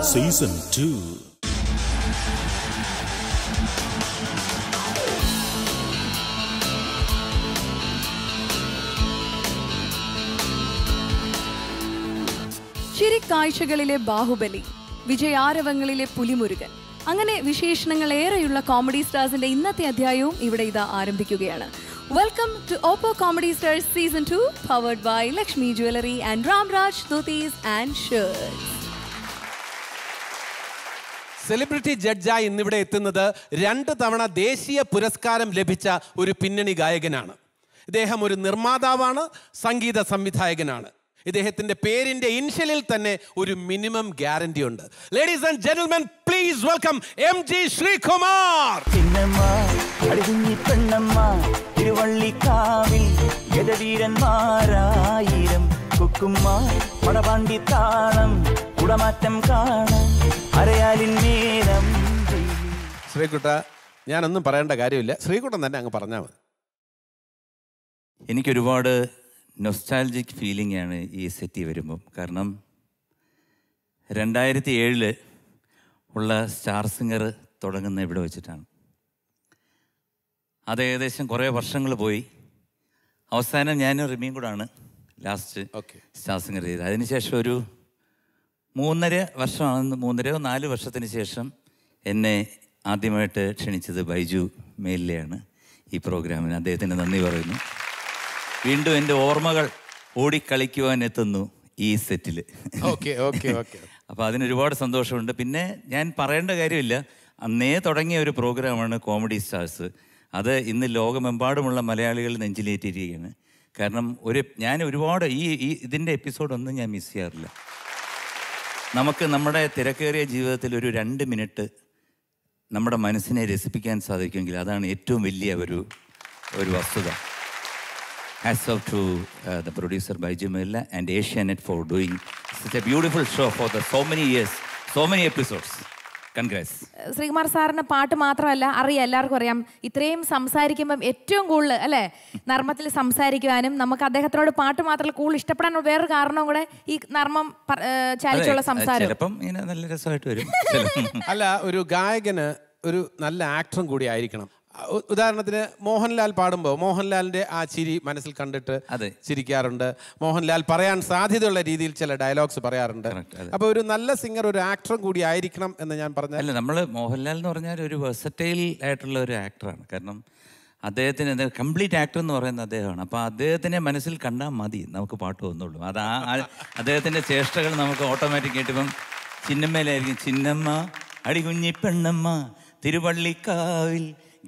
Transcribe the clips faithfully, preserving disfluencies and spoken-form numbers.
Season two. ചിരിക്കാഴ്ചകളിലെ ബാഹുബലി, വിജയാരവങ്ങളിലെ പുലിമുരുകൻ, അങ്ങനെ വിശേഷണങ്ങൾ ഏറെയുള്ള കോമഡി സ്റ്റാർസിന്റെ ഇന്നത്തെ അധ്യായവും ഇവിടെ ഇതാ ആരംഭിക്കുകയാണ്. Welcome to Oppo comedy stars season two, powered by Lakshmi jewellery and Ramraj dhotis and shirts. Celebrity ജഡ്ജായി ഇന്നിവിടെ എത്തുന്നത് രണ്ട് തവണ ദേശീയ പുരസ്കാരം ലഭിച്ച ഒരു പിന്നണി ഗായകനാണ്. ഇദ്ദേഹം ഒരു നിർമ്മാതാവാണ്, സംഗീത സംവിധായകനാണ്. ഇദ്ദേഹത്തിന്റെ പേരിന്റെ ഇൻഷ്യലിൽ തന്നെ ഒരു മിനിമം ഗ്യാരണ്ടി ഉണ്ട്. Ladies and gentlemen, please welcome M G Sreekumar. ശ്രീകുട്ട, ഞാനൊന്നും പറയേണ്ട കാര്യമില്ല, ശ്രീകുട്ടൻ തന്നെ അങ്ങ് പറഞ്ഞാൽ മതി. എനിക്കൊരുപാട് നൊസ്റ്റാൾജിക് ഫീലിംഗ് ആണ് ഈ സെറ്റിൽ വരുമ്പം. കാരണം രണ്ടായിരത്തി ഏഴില് ഉള്ള സ്റ്റാർ സിംഗർ തുടങ്ങുന്ന ഇവിടെ വെച്ചിട്ടാണ്. അത് ഏകദേശം കുറേ വർഷങ്ങൾ പോയി. അവസാനം ഞാനും റിമിയും കൂടാണ് ലാസ്റ്റ് സ്റ്റാർ സിംഗർ ചെയ്തത്. അതിനുശേഷം ഒരു മൂന്നര വർഷമാണ്, മൂന്നരയോ നാല് വർഷത്തിന് ശേഷം എന്നെ ആദ്യമായിട്ട് ക്ഷണിച്ചത് ബൈജു മേലിലെയാണ് ഈ പ്രോഗ്രാമിന്. അദ്ദേഹത്തിന് നന്ദി പറയുന്നു. വീണ്ടും എൻ്റെ ഓർമ്മകൾ ഓടിക്കളിക്കുവാൻ എത്തുന്നു ഈ സെറ്റിൽ. ഓക്കെ ഓക്കെ ഓക്കെ അപ്പോൾ അതിനൊരുപാട് സന്തോഷമുണ്ട്. പിന്നെ ഞാൻ പറയേണ്ട കാര്യമില്ല, അന്നേ തുടങ്ങിയ ഒരു പ്രോഗ്രാമാണ് കോമഡി സ്റ്റാർസ്. അത് ഇന്ന് ലോകമെമ്പാടുമുള്ള മലയാളികൾ നെഞ്ചിലേറ്റിരിക്കുകയാണ്. കാരണം ഒരു ഞാൻ ഒരുപാട് ഈ ഈ ഇതിൻ്റെ എപ്പിസോഡൊന്നും ഞാൻ മിസ് ചെയ്യാറില്ല. നമുക്ക് നമ്മുടെ തിരക്കേറിയ ജീവിതത്തിൽ ഒരു രണ്ട് മിനിറ്റ് നമ്മുടെ മനസ്സിനെ രസിപ്പിക്കാൻ സാധിക്കുമെങ്കിൽ അതാണ് ഏറ്റവും വലിയ ഒരു ഒരു വസ്തുത. Hats off to uh, the producer Baiju Mella and Asianet for doing such a beautiful show for the so many years, so many episodes. Congrats. Sreekumar സാറിന് പാട്ട് മാത്രമല്ല അറിയാം, എല്ലാവർക്കും അറിയാം. ഇത്രയും സംസാരിക്കുമ്പം ഏറ്റവും കൂടുതൽ അല്ലേ നർമ്മത്തിൽ സംസാരിക്കുവാനും നമുക്ക് അദ്ദേഹത്തിനോട് പാട്ട് മാത്രമല്ല കൂടുതൽ ഇഷ്ടപ്പെടാനുള്ള വേറൊരു കാരണവും കൂടെ ഈ നർമ്മം ചാലിച്ചുള്ള സംസാരം. ചിലപ്പം ഇങ്ങനെ നല്ല രസമായിട്ട് വരും. അല്ല, ഒരു ഗായകന് ഒരു നല്ല ആക്ടറും കൂടി ആയിരിക്കണം. ഉദാഹരണത്തിന് മോഹൻലാൽ പാടുമ്പോൾ മോഹൻലാലിന്റെ ആ ചിരി മനസ്സിൽ കണ്ടിട്ട് ചിരിക്കാറുണ്ട്. മോഹൻലാൽ പറയാൻ സാധ്യതയുള്ള രീതിയിൽ ചില ഡയലോഗ്സ് പറയാറുണ്ട്. അപ്പൊ ഒരു നല്ല സിംഗർ ഒരു ആക്ടറും കൂടി ആയിരിക്കണം എന്ന് ഞാൻ പറഞ്ഞ അല്ല, നമ്മൾ മോഹൻലാൽ എന്ന് പറഞ്ഞാൽ ഒരു വെർസറ്റൈൽ ആയിട്ടുള്ള ഒരു ആക്ടറാണ്. കാരണം അദ്ദേഹത്തിന് കംപ്ലീറ്റ് ആക്ടർ എന്ന് പറയുന്നത് അദ്ദേഹമാണ്. അപ്പോൾ അദ്ദേഹത്തിനെ മനസ്സിൽ കണ്ടാൽ മതി, നമുക്ക് പാട്ട് വന്നുള്ളൂ. അത് ആ അദ്ദേഹത്തിൻ്റെ ചേഷ്ടകൾ നമുക്ക് ഓട്ടോമാറ്റിക്കായിട്ട് ഇപ്പം ചിന്നമ്മയിലായിരിക്കും. ചിന്നമ്മ അടികുഞ്ഞി പെണ്ണമ്മ തിരുവള്ളിക്കാവിൽ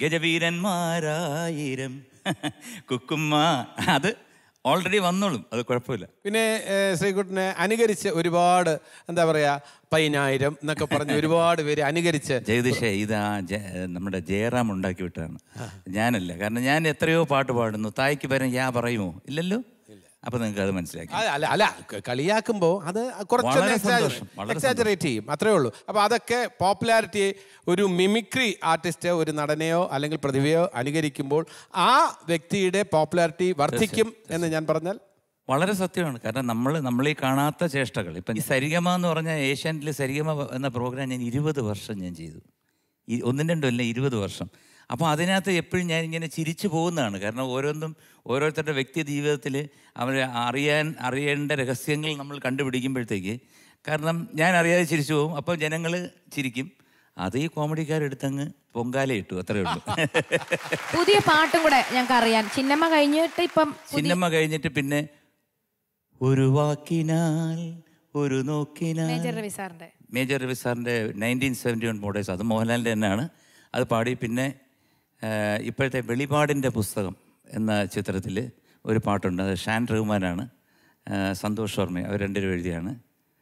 ഗജവീരന്മാരായിരം കുക്കുമ്മ, അത് ഓൾറെഡി വന്നോളും, അത് കുഴപ്പമില്ല. പിന്നെ ശ്രീകുട്ടനെ അനുകരിച്ച് ഒരുപാട് എന്താ പറയാ പതിനായിരം എന്നൊക്കെ പറഞ്ഞ് ഒരുപാട് പേര് അനുകരിച്ച്. ജഗദീഷേ, ഇത് ആ നമ്മുടെ ജയറാം ഉണ്ടാക്കി വിട്ടാണ്, ഞാനല്ല. കാരണം ഞാൻ എത്രയോ പാട്ട് പാടുന്നു, തായ്ക്ക് പകരം യാ പറയുമോ? ഇല്ലല്ലോ. അപ്പൊ നിങ്ങൾക്ക് അത് മനസ്സിലാക്കി. അല്ല അല്ല കളിയാക്കുമ്പോൾ അത് കുറച്ചൊന്ന് എക്സാജറേറ്റ് ചെയ്യും, അത്രേ ഉള്ളൂ. അപ്പൊ അതൊക്കെ പോപ്പുലാരിറ്റി, ഒരു മിമിക്രി ആർട്ടിസ്റ്റ് ഒരു നടനെയോ അല്ലെങ്കിൽ പ്രതിഭയോ അനുകരിക്കുമ്പോൾ ആ വ്യക്തിയുടെ പോപ്പുലാരിറ്റി വർദ്ധിക്കും എന്ന് ഞാൻ പറഞ്ഞാൽ വളരെ സത്യമാണ്. കാരണം നമ്മൾ നമ്മളീ കാണാത്ത ചേഷ്ടകൾ, ഇപ്പം ഈ സരിഗമ എന്ന് പറഞ്ഞാൽ ഏഷ്യാനെറ്റിൽ സരിഗമ എന്ന പ്രോഗ്രാം ഞാൻ ഇരുപത് വർഷം ഞാൻ ചെയ്തു. ഈ ഒന്നും രണ്ടും അല്ല, ഇരുപത് വർഷം. അപ്പോൾ അതിനകത്ത് എപ്പോഴും ഞാൻ ഇങ്ങനെ ചിരിച്ചു പോകുന്നതാണ്. കാരണം ഓരോന്നും ഓരോരുത്തരുടെ വ്യക്തി ജീവിതത്തിൽ അവർ അറിയാൻ അറിയേണ്ട രഹസ്യങ്ങൾ നമ്മൾ കണ്ടുപിടിക്കുമ്പോഴത്തേക്ക്, കാരണം ഞാൻ അറിയാതെ ചിരിച്ചു പോകും, അപ്പോൾ ജനങ്ങൾ ചിരിക്കും. അത് ഈ കോമഡിക്കാരെടുത്തങ്ങ് പൊങ്കാല ഇട്ടു, അത്രേ ഉള്ളൂ. പുതിയ പാട്ടും കൂടെ ഞങ്ങൾക്ക് അറിയാം. ചിന്നമ്മ കഴിഞ്ഞിട്ട് ഇപ്പം ചിന്നമ്മ കഴിഞ്ഞിട്ട് പിന്നെ ഒരു വാക്കിനാൽ ഒരു നോക്കിനാൽ, മേജർ രവി സാറിൻ്റെ മേജർ രവി സാറിൻ്റെ നയൻറ്റീൻ സെവൻറ്റി വൺ മോഡേഴ്സ്, അത് മോഹൻലാലിൻ്റെ തന്നെയാണ്. അത് പാടി. പിന്നെ ഇപ്പോഴത്തെ വെളിപാടിൻ്റെ പുസ്തകം എന്ന ചിത്രത്തിൽ ഒരു പാട്ടുണ്ട്, അത് ഷാൻ റഹ്മാനാണ്, സന്തോഷ് വർമ്മ, അവർ രണ്ടുപേരും എഴുതിയാണ്.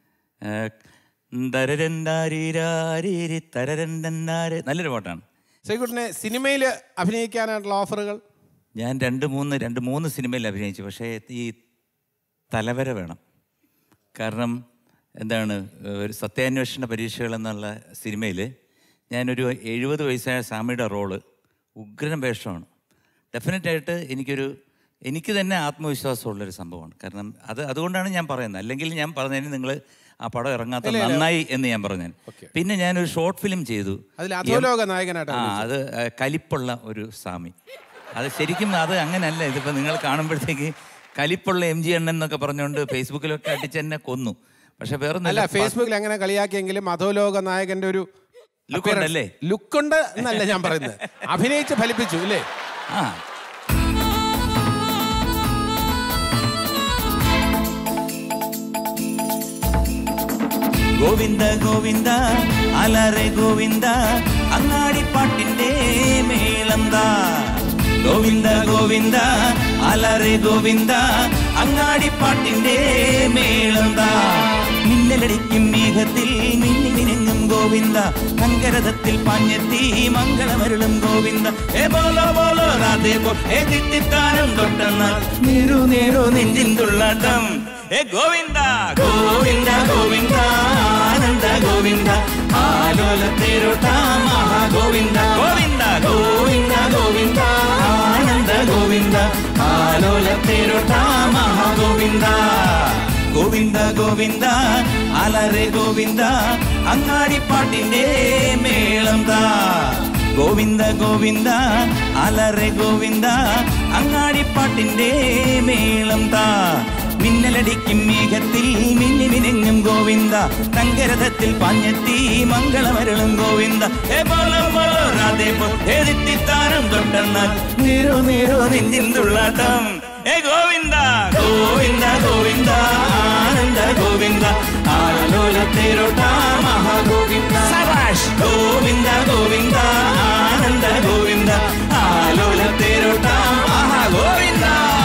നല്ലൊരു പാട്ടാണ്. ശ്രീകുട്ടനെ സിനിമയിൽ അഭിനയിക്കാനായിട്ടുള്ള ഓഫറുകൾ? ഞാൻ രണ്ട് മൂന്ന് രണ്ട് മൂന്ന് സിനിമയിൽ അഭിനയിച്ചു. പക്ഷേ ഈ തലവര വേണം. കാരണം എന്താണ്, ഒരു സത്യാന്വേഷണ പരീക്ഷകൾ എന്നുള്ള സിനിമയിൽ ഞാനൊരു എഴുപത് വയസ്സായ സ്വാമിയുടെ റോള് ഉഗ്രൻ വേഷമാണ്. ഡെഫിനറ്റായിട്ട് എനിക്കൊരു എനിക്ക് തന്നെ ആത്മവിശ്വാസമുള്ളൊരു സംഭവമാണ്. കാരണം അത് അതുകൊണ്ടാണ് ഞാൻ പറയുന്നത്. അല്ലെങ്കിൽ ഞാൻ പറഞ്ഞതിന് നിങ്ങൾ ആ പടം ഇറങ്ങാത്ത നന്നായി എന്ന് ഞാൻ പറഞ്ഞു. പിന്നെ ഞാനൊരു ഷോർട്ട് ഫിലിം ചെയ്തു. ആ അത് കലിപ്പുള്ള ഒരു സ്വാമി. അത് ശരിക്കും അത് അങ്ങനല്ല. ഇതിപ്പോൾ നിങ്ങൾ കാണുമ്പോഴത്തേക്ക് കലിപ്പുള്ള എം ജി അണ്ണൻ എന്നൊക്കെ പറഞ്ഞുകൊണ്ട് ഫേസ്ബുക്കിലൊക്കെ അടിച്ചെന്നെ കൊന്നു. പക്ഷെ വേറെ ഫേസ്ബുക്കിൽ അങ്ങനെ കളിയാക്കിയെങ്കിലും അധോലോക നായകന്റെ ഒരു ലുക്കുണ്ടല്ലേ? ലുക്കുണ്ട് എന്നല്ല ഞാൻ പറയുന്നത്, അഭിനയിച്ച് ഫലിപ്പിച്ചു അല്ലേ? ആ ഗോവിന്ദ ഗോവിന്ദ അലറെ ഗോവിന്ദ അങ്ങാടിപ്പാട്ടിന്റെ മേളന്താ. ഗോവിന്ദ ഗോവിന്ദ അലറെ ഗോവിന്ദ അങ്ങാടിപ്പാട്ടിന്റെ മേളന്താ. മിന്നലടിക്കും മേഘത്തിൽ മിന്നി മിനുങ്ങും ഗോവിന്ദ, മംഗരഥത്തിൽ പാഞ്ഞെത്തി മംഗളമരുളും ഗോവിന്ദ. ഏ ബോലോ ബോലോ രാധേ ബോ ഏ തിത്തിത്താനം തൊട്ടെന്നാൽ നേരു നേരു നെഞ്ചിൻ തുള്ളാട്ടം. ഏ ഗോവിന്ദ ഗോവിന്ദ ഗോവിന്ദ ആനന്ദ ഗോവിന്ദ ആലോല തേരോട്ട മഹാഗോവിന്ദ. ഗോവിന്ദ ഗോവിന്ദ ഗോവിന്ദ ആനന്ദ ഗോവിന്ദ ആലോല തേരോട്ട മഹാഗോവിന്ദ. ഗോവിന്ദ ഗോവിന്ദ അലറെ ഗോവിന്ദ അങ്ങാടിപ്പാട്ടിന്റെ മേളം താ. ഗോവിന്ദ ഗോവിന്ദ അലറെ ഗോവിന്ദ അങ്ങാടിപ്പാട്ടിന്റെ മേളം താ. മിന്നലടിക്കും മേഘത്തിൽ മിന്നി മിനുങ്ങും ഗോവിന്ദ, തങ്കരഥത്തിൽ പാഞ്ഞെത്തി മംഗളമരുളും ഗോവിന്ദ. ഏ ബോലോ ബോലോ രാധേ ബോ ഏ തിത്തിത്താനം തൊട്ടെന്നാൽ നേരോ നേരോ നെഞ്ചിൻ തുള്ളാട്ടം. ഏ ഗോവിന്ദ ഗോവിന്ദ ഗോവിന്ദ ആനന്ദ ഗോവിന്ദ ആലോല തേരോട്ട മഹാഗോവിന്ദ. ഗോവിന്ദ ഗോവിന്ദ ആനന്ദ ഗോവിന്ദ ആലോല തേരോട്ട മഹാഗോവിന്ദ.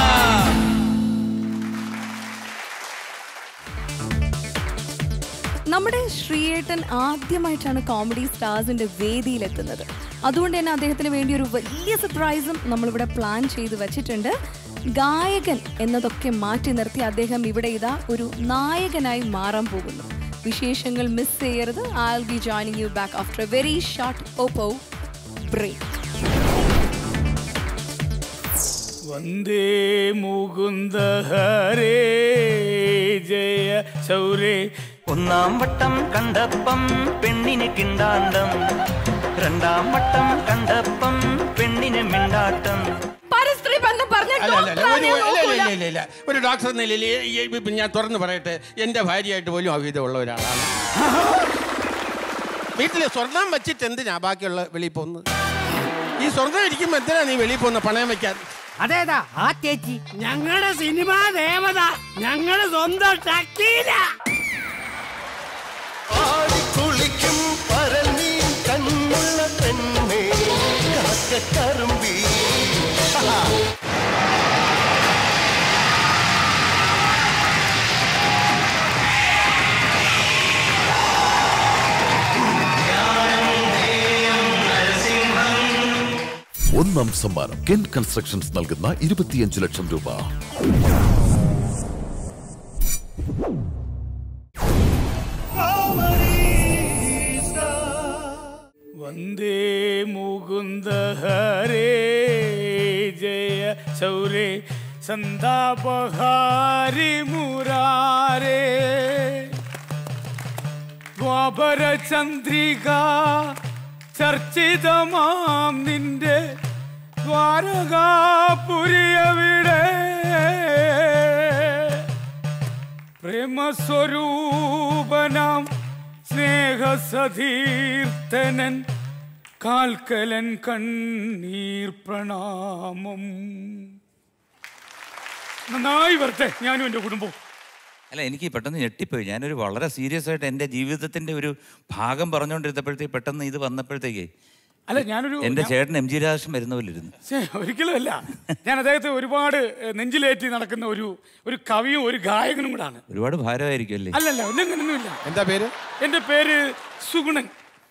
നമ്മുടെ ശ്രീയേട്ടൻ ആദ്യമായിട്ടാണ് കോമഡി സ്റ്റാർസിന്റെ വേദിയിലെത്തുന്നത്. അതുകൊണ്ട് തന്നെ അദ്ദേഹത്തിന് വേണ്ടി ഒരു വലിയ സർപ്രൈസും നമ്മളിവിടെ പ്ലാൻ ചെയ്ത് വെച്ചിട്ടുണ്ട്. ഗായകൻ എന്നതൊക്കെ മാറ്റി നിർത്തി അദ്ദേഹം ഇവിടെ ഇതാ ഒരു നായകനായി മാറാൻ പോകുന്നു. വിശേഷങ്ങൾ മിസ് ചെയ്യരുത്. I will be joining you back after a very short Oppo break. വന്ദേ മുകുന്ദ ഹരേ ജയ ശൗരേ. ഒന്നാം വട്ടം കണ്ടപ്പം പെണ്ണിന് കിണ്ടാണ്ടം, രണ്ടാം വട്ടം കണ്ടപ്പം പെണ്ണിന് മിണ്ടാട്ടം. ഒരു ഡോക്ടർ എന്ന നിലയിൽ ഞാൻ തുറന്നു പറയട്ടെ, എൻ്റെ ഭാര്യയായിട്ട് പോലും അവിധമുള്ള ഒരാളാണ്. വീട്ടിൽ സ്വർണം വെച്ചിട്ട് എന്തിനാ ബാക്കിയുള്ള വെളിയിൽ പോകുന്നത്? ഈ സ്വർണം ഇരിക്കുമ്പോൾ എന്തിനാ നീ വെളിയിൽ പോകുന്ന പണയം വെക്കാൻ? അതേതാ ആ ചേച്ചി? ഞങ്ങളുടെ സിനിമാ ദേവത, ഞങ്ങളുടെ സ്വന്തം ടക്കീല. കുളിക്കും പരമീ കണ്ണുള്ള പെണ്ണേ കാക്കക്കറുമ്പി. ഒന്നാം സമ്മാനം കെൻ കൺസ്ട്രക്ഷൻസ് നൽകുന്ന ഇരുപത്തിയഞ്ച് ലക്ഷം രൂപ. വന്ദേ മുകുന്ദ ഹരേ ജയ ശൗരേ സന്താപഹാരി മുരാരേ. ദ്വാപര ചന്ദ്രിക ചർച്ചിതമാം നിന്റെ ദ്വാരകാപുരിയവിടെ. പ്രേമസ്വരൂപനാം സ്നേഹസതീർത്ഥനൻ കാൽക്കലൻ കണ്ണീർ പ്രണാമം. നന്നായി വരട്ടെ ഞാനും എൻ്റെ കുടുംബവും. അല്ല, എനിക്ക് പെട്ടെന്ന് ഞെട്ടിപ്പോയി. ഞാനൊരു വളരെ സീരിയസ് ആയിട്ട് എൻ്റെ ജീവിതത്തിൻ്റെ ഒരു ഭാഗം പറഞ്ഞുകൊണ്ടിരുന്നപ്പോഴത്തേക്ക് പെട്ടെന്ന് ഇത് വന്നപ്പോഴത്തേക്ക് അല്ല ഞാനൊരു എൻ്റെ ചേട്ടൻ എം ജി രാജൻ വരുന്ന പോലെ ഇരുന്നു. ഒരിക്കലും അല്ല, ഞാൻ അദ്ദേഹത്തെ ഒരുപാട് നെഞ്ചിലേറ്റി നടക്കുന്ന ഒരു ഒരു കവിയും ഒരു ഗായകനും കൂടാണ്. ഒരുപാട് ഭാരമായിരിക്കും അല്ലേ? അല്ലല്ല, ഒന്നങ്ങനൊന്നുമില്ല. എന്താ പേര്? എൻ്റെ പേര് സുഗുണൻ.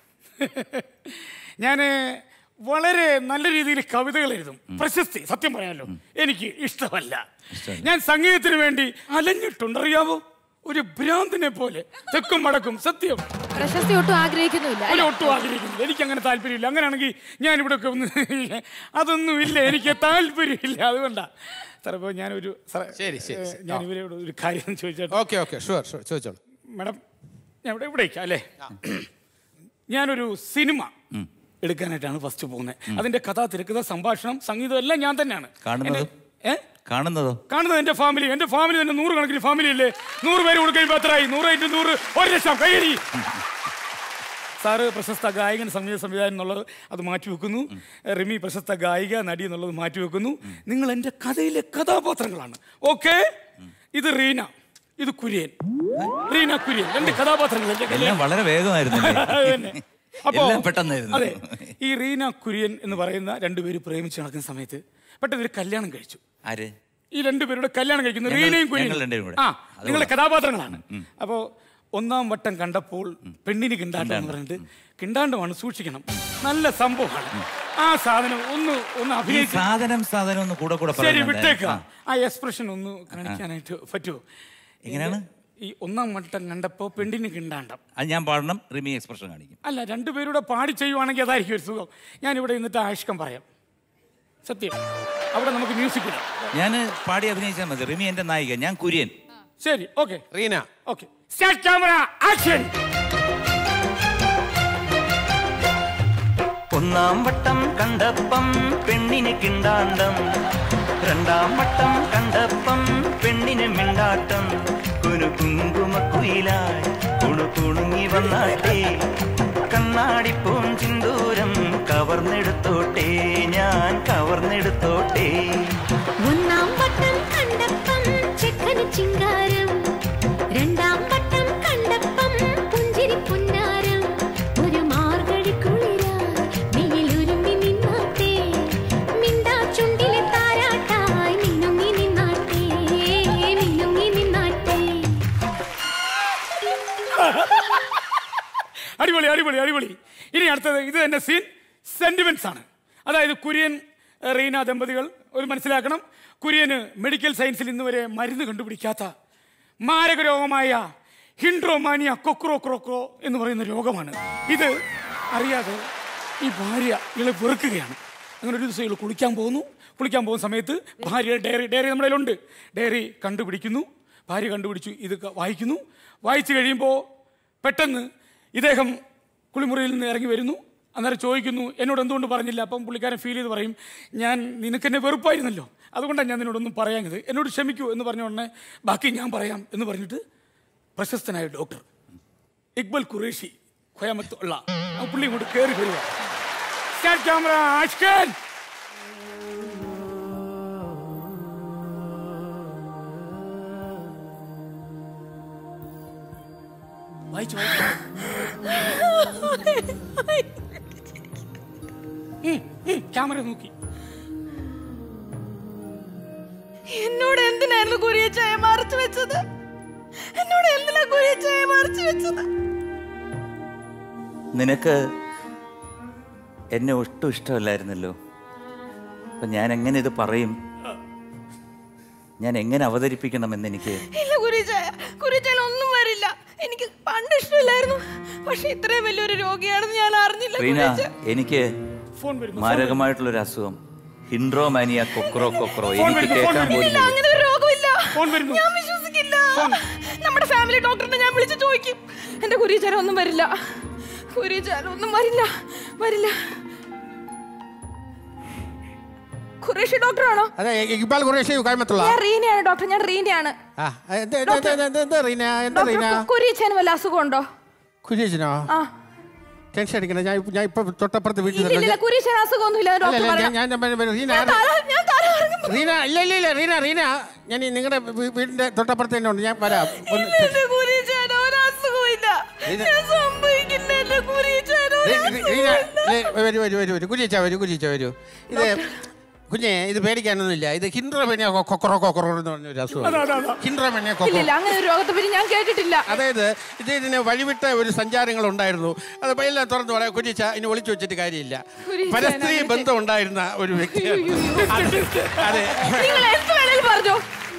ഞാൻ വളരെ നല്ല രീതിയിൽ കവിതകൾ എഴുതും. പ്രശസ്തി സത്യം പറയാമല്ലോ എനിക്ക് ഇഷ്ടമല്ല. ഞാൻ സംഗീതത്തിന് വേണ്ടി അലഞ്ഞിട്ടുണ്ട്, അറിയാവോ? ഒരു ഭ്രാന്തിനെ പോലെ തെക്കും വടക്കും. സത്യം, പ്രശസ്തി ഒട്ടും ആഗ്രഹിക്കുന്നില്ല. ഒട്ടും ആഗ്രഹിക്കുന്നില്ല. എനിക്ക് അങ്ങനെ താല്പര്യമില്ല. അങ്ങനെയാണെങ്കിൽ ഞാൻ ഇവിടെ ഒക്കെ ഒന്ന് അതൊന്നും ഇല്ല, എനിക്ക് താല്പര്യമില്ല. അതുകൊണ്ടാ സാർ. ഇപ്പോൾ ഞാനൊരു ശരി ശരി ഞാൻ ഇവരോട് ഒരു കാര്യം ചോദിച്ചോട്ടെ? ഓക്കെ ഓക്കെ ഷുവർ ഷുവർ ചോദിച്ചോളൂ. മാഡം, ഞാൻ ഇവിടെ ഇവിടേക്ക് അല്ലേ, ഞാനൊരു സിനിമ എടുക്കാനായിട്ടാണ് ഫസ്റ്റ് പോകുന്നത്. അതിന്റെ കഥ, തിരക്കഥ, സംഭാഷണം, സംഗീതം എല്ലാം ഞാൻ തന്നെയാണ്. കാണുന്നതോ കാണുന്നതോ കാണുന്നത് എന്റെ ഫാമിലി. എന്റെ ഫാമിലി തന്നെ നൂറ് കണക്കിന് ഫാമിലി അല്ലേ. നൂറ് പേര് കൊടുക്കുമ്പോൾ എത്രയായി? നൂറായിട്ട് നൂറ് ഒരു ലക്ഷം കയ്യടി. സാറ് പ്രശസ്ത ഗായകൻ, സംഗീത സംവിധായകൻ എന്നുള്ളത് അത് മാറ്റിവെക്കുന്നു. റിമി പ്രശസ്ത ഗായിക, നടി എന്നുള്ളത് മാറ്റിവെക്കുന്നു. നിങ്ങൾ എൻ്റെ കഥയിലെ കഥാപാത്രങ്ങളാണ്. ഓക്കെ, ഇത് റീന, ഇത് കുര്യൻ. റീന, കുര്യൻ, രണ്ട് കഥാപാത്രങ്ങൾ. വളരെ വേഗമായിരുന്നു. അപ്പോ അതെ, ഈ റീന കുര്യൻ എന്ന് പറയുന്ന രണ്ടുപേര് പ്രേമിച്ച് നടക്കുന്ന സമയത്ത് പെട്ടെന്ന് ഒരു കല്യാണം കഴിച്ചു. ആര്? ഈ രണ്ടുപേരുടെ കല്യാണം കഴിക്കുന്നു. റീനയും കുര്യനും ആ നിങ്ങളുടെ കഥാപാത്രങ്ങളാണ്. അപ്പോ ഒന്നാം വട്ടം കണ്ടപ്പോൾ പെണ്ണിന് കിണ്ടാണ്ടം എന്ന് പറഞ്ഞിട്ട്, കിണ്ടാണ്ടമാണ്, സൂക്ഷിക്കണം, നല്ല സംഭവമാണ്. ആ സാധനം ഒന്ന് ഒന്ന് അഭിനയിച്ച് സാധനം സാധനം ഒന്ന് കൂടെ കൂടെ ശരി വിട്ടേക്കാം. ആ എക്സ്പ്രഷൻ ഒന്ന് കാണിക്കാനായിട്ട് പറ്റുമോ? എങ്ങനെയാണ്? ഈ ഒന്നാം വട്ടം കണ്ടപ്പോ പെണ്ണിന് കിണ്ടാണ്ടം അത് ഞാൻ പാടണം, റിമി എക്സ്പ്രഷൻ കാണിക്കും. അല്ല, രണ്ടുപേരുടെ പാടി ചെയ്യുവാണെങ്കിൽ അതായിരിക്കും ഒരു സുഖം. ഞാൻ ഇവിടെ നിന്നിട്ട് ആഷ്കം പറയാം. സത്യം, അവിടെ നമുക്ക് മ്യൂസിക് ഇടാം. ഞാൻ പാടി അഭിനയിച്ചാൽ മതി. റിമി എന്റെ നായിക, ഞാൻ കുര്യൻ. ശരി, okay. Reena, okay. Start camera action. ഒന്നാം വട്ടം കണ്ടപ്പം പെണ്ണിന് കിണ്ടാണ്ടം, രണ്ടാം വട്ടം കണ്ടപ്പം പെണ്ണിന് മിണ്ടാട്ടം. ഒരു കുങ്കുമക്കുയിലായി കുണു കുണുങ്ങി വന്നാട്ടെ, കണ്ണാടിപ്പൂം ചിന്തൂരം കവർന്നെടുത്തോട്ടെ, ഞാൻ കവർന്നെടുത്തോട്ടെ. ഒന്നാം വട്ടം കണ്ടപ്പം ചെക്കന് ചിങ്കാരം, രണ്ടാം വട്ടം കണ്ടപ്പം പുഞ്ചിരി പുന്നാരം. ഒരു മാർഗഴി കുളിരായി നീയിലൊരുങ്ങി നിന്നാട്ടെ, മിണ്ടാ ചുണ്ടിലെ താരാട്ടായി മിനുങ്ങി നിന്നാട്ടെ, മിനുങ്ങി നിന്നാട്ടെ. അടിപൊളി, അടിപൊളി, അടിപൊളി. ഇനി അടുത്തത് ഇത് തന്നെ സീൻ സെന്റിമെന്റ്സ് ആണ്. അതായത് കുര്യൻ റീന ദമ്പതികൾ ഒരു മനസ്സിലാക്കണം, കുര്യന് മെഡിക്കൽ സയൻസിൽ ഇന്ന് വരെ മരുന്ന് കണ്ടുപിടിക്കാത്ത മാരക രോഗമായ ഹിൻഡ്രോമാനിയ കൊക്രോക്രോക്രോ എന്ന് പറയുന്ന രോഗമാണ്. ഇത് അറിയാതെ ഈ ഭാര്യ ഇയാളെ വെറുക്കുകയാണ്. അങ്ങനെ ഒരു ദിവസം ഇയാൾ കുളിക്കാൻ പോകുന്നു. കുളിക്കാൻ പോകുന്ന സമയത്ത് ഭാര്യ ഡയറി ഡയറി നമ്മുടെ കയ്യിലുണ്ട്. ഡയറി കണ്ടുപിടിക്കുന്നു. ഭാര്യ കണ്ടുപിടിച്ചു. ഇത് വായിക്കുന്നു. വായിച്ചു കഴിയുമ്പോൾ പെട്ടെന്ന് ഇദ്ദേഹം കുളിമുറിയിൽ നിന്ന് ഇറങ്ങി വരുന്നു. അന്നേരം ചോദിക്കുന്നു, എന്നോട് എന്തുകൊണ്ട് പറഞ്ഞില്ല? അപ്പം പുള്ളിക്കാരൻ ഫീൽ ചെയ്ത് പറയും, ഞാൻ നിനക്കെന്നെ വെറുപ്പായിരുന്നല്ലോ, അതുകൊണ്ടാണ് ഞാൻ നിന്നോടൊന്നും പറയാഞ്ഞത്, എന്നോട് ക്ഷമിക്കൂ എന്ന് പറഞ്ഞ ഉടനെ ബാക്കി ഞാൻ പറയാം എന്ന് പറഞ്ഞിട്ട് പ്രശസ്തനായ ഡോക്ടർ ഇക്ബൽ ഖുറേഷി ഖയാമത്ത് ഉള്ള ആ പുള്ളി ഇങ്ങോട്ട് കയറി വരിക. Start camera action. വായിച്ചു വായിച്ചു ക്യാമറ നോക്കി. എന്നോട് എന്തിനായിരുന്നു കുര്യച്ചായ മറച്ചു വെച്ചത്? എന്നോട് എന്തിനാ കുര്യച്ചായ മറച്ചു വെച്ചത്? നിനക്ക് എന്നെ ഒട്ടും ഇഷ്ടമല്ലായിരുന്നല്ലോ. അപ്പൊ ഞാൻ എങ്ങനെ ഇത് പറയും? ഞാൻ എങ്ങനെ അവതരിപ്പിക്കണമെന്ന് എനിക്ക് ഇല്ല കുര്യച്ചായ, കുര്യച്ചായ ഒന്നും വരില്ല. എനിക്ക് പണ്ട് ഇഷ്ടമില്ലായിരുന്നു, പക്ഷെ ഇത്രയും വലിയൊരു രോഗിയാണെന്ന് ഞാൻ അറിഞ്ഞില്ല. റീന, എനിക്ക് മാരകമായിട്ടുള്ളൊരു അസുഖം, ഹിൻഡ്രോമാനിയ കൊക്രോ കൊക്രോ, എനിക്ക് കേൾക്കാൻ പോലും അങ്ങനെ ഒരു രോഗമില്ല. ഞാൻ വിശ്വസിക്കില്ല. നമ്മുടെ ഫാമിലി ഡോക്ടറിനെ ഞാൻ വിളിച്ചു ചോദിക്കും. എന്റെ കുര്യച്ചാര ഒന്നും വരില്ല, കുര്യച്ചാര ഒന്നും വരില്ല, വരില്ല. ഖുറേഷി ഡോക്ടറാണോ? അതെ, ഇക്ബാൽ ഖുറേഷി ഖയാമത്തുള്ള. ഞാൻ റീനയാണ് ഡോക്ടർ, ഞാൻ റീനയാണ്. കുര്യച്ചന് വല്ല അസുഖമുണ്ടോ? കുര്യച്ചനോ? ആ, ടെൻഷൻ അടിക്കണേ. ഞാൻ ഞാൻ ഇപ്പൊ തൊട്ടപ്പുറത്ത് വീട്ടിൽ കുര്യച്ചന് അസുഖമൊന്നുമില്ല. റീന, ഇല്ല ഇല്ല ഇല്ല റീന, റീന ഞാൻ നിങ്ങളുടെ വീടിന്റെ തൊട്ടപ്പുറത്ത് തന്നെ ഉണ്ട്. ഞാൻ വരാം. വരൂ വരൂ വരൂ വരൂ കുര്യച്ച വരൂ, കുര്യച്ച വരൂ. ഇത് കുഞ്ഞെ, ഇത് പേടിക്കാനൊന്നുമില്ല. ഇത് ഹിൻഡ്രോമാനിയ കൊക്രോ കൊക്രോ എന്ന് പറഞ്ഞൊരു അസുഖം. ഹിൻഡ്രോമാനിയ കൊക്രോ, അങ്ങനെ ഒരു രോഗത്തെ പറ്റി ഞാൻ കേട്ടിട്ടില്ല. അതായത് ഇത് ഇതിന് വഴിവിട്ട ഒരു സഞ്ചാരങ്ങൾ ഉണ്ടായിരുന്നു. അത് എല്ലാം തുറന്നു പറയാം. കുര്യച്ച ഇനി ഒളിച്ചു വെച്ചിട്ട് കാര്യമില്ല. പരസ്ത്രീ ബന്ധം ഉണ്ടായിരുന്ന ഒരു വ്യക്തിയാണ്. അതെ, പറഞ്ഞോ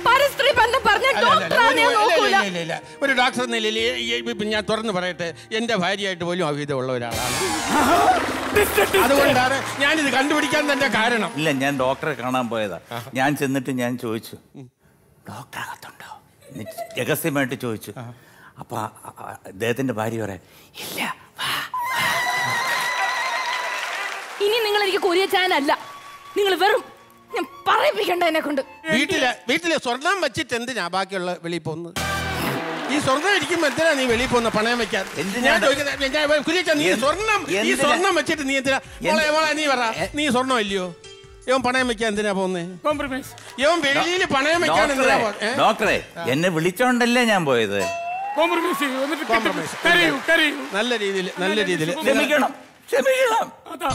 ഒരു ഡോക്ടർ എന്ന നിലയിൽ ഞാൻ തുറന്നു പറയട്ടെ, എന്റെ ഭാര്യയായിട്ട് പോലും അവിധമുള്ള ഒരാളാണ്. അതുകൊണ്ടാണ് ഞാനിത് കണ്ടുപിടിക്കാൻ തന്നെ കാരണം. ഇല്ല, ഞാൻ ഡോക്ടറെ കാണാൻ പോയതാ. ഞാൻ ചെന്നിട്ട് ഞാൻ ചോദിച്ചു, ഡോക്ടർ അകത്തുണ്ടോ? രഹസ്യമായിട്ട് ചോദിച്ചു. അപ്പൊ അദ്ദേഹത്തിന്റെ ഭാര്യ പറയാ ഇല്ല. ഇനി നിങ്ങൾ എനിക്ക് കൊറിയച്ചാനല്ല, നിങ്ങൾ വെറും ഞാൻ പറയിപ്പിക്കണ്ട എന്നെ കൊണ്ട്. വീട്ടില് വീട്ടില് സ്വർണം വെച്ചിട്ട് എന്തിനാ ബാക്കിയുള്ള വെളിയിൽ പോകുന്നത്? ഈ സ്വർണം ഇരിക്കുമ്പോ എന്തിനാ നീ വെളിയിൽ പോകുന്ന പണയം വെക്കാൻ? നീ സ്വർണം ഈ സ്വർണം വെച്ചിട്ട് നീ എന്തിനാ മോളെ മോളെ നീ പറ, നീ സ്വർണ്ണം ഇല്ലയോ? ഇവൻ പണയം വെക്കാൻ എന്തിനാ പോകുന്നേ? ഇവൻ വെളിയിൽ പണയം വെക്കാൻ എന്തിനാ? ഡോക്ടറെ എന്നെ വിളിച്ചോണ്ടല്ലേ ഞാൻ പോയത്. നല്ല രീതിയിൽ നല്ല രീതിയിൽ ക്ഷമിക്കണം ക്ഷമിക്കണം.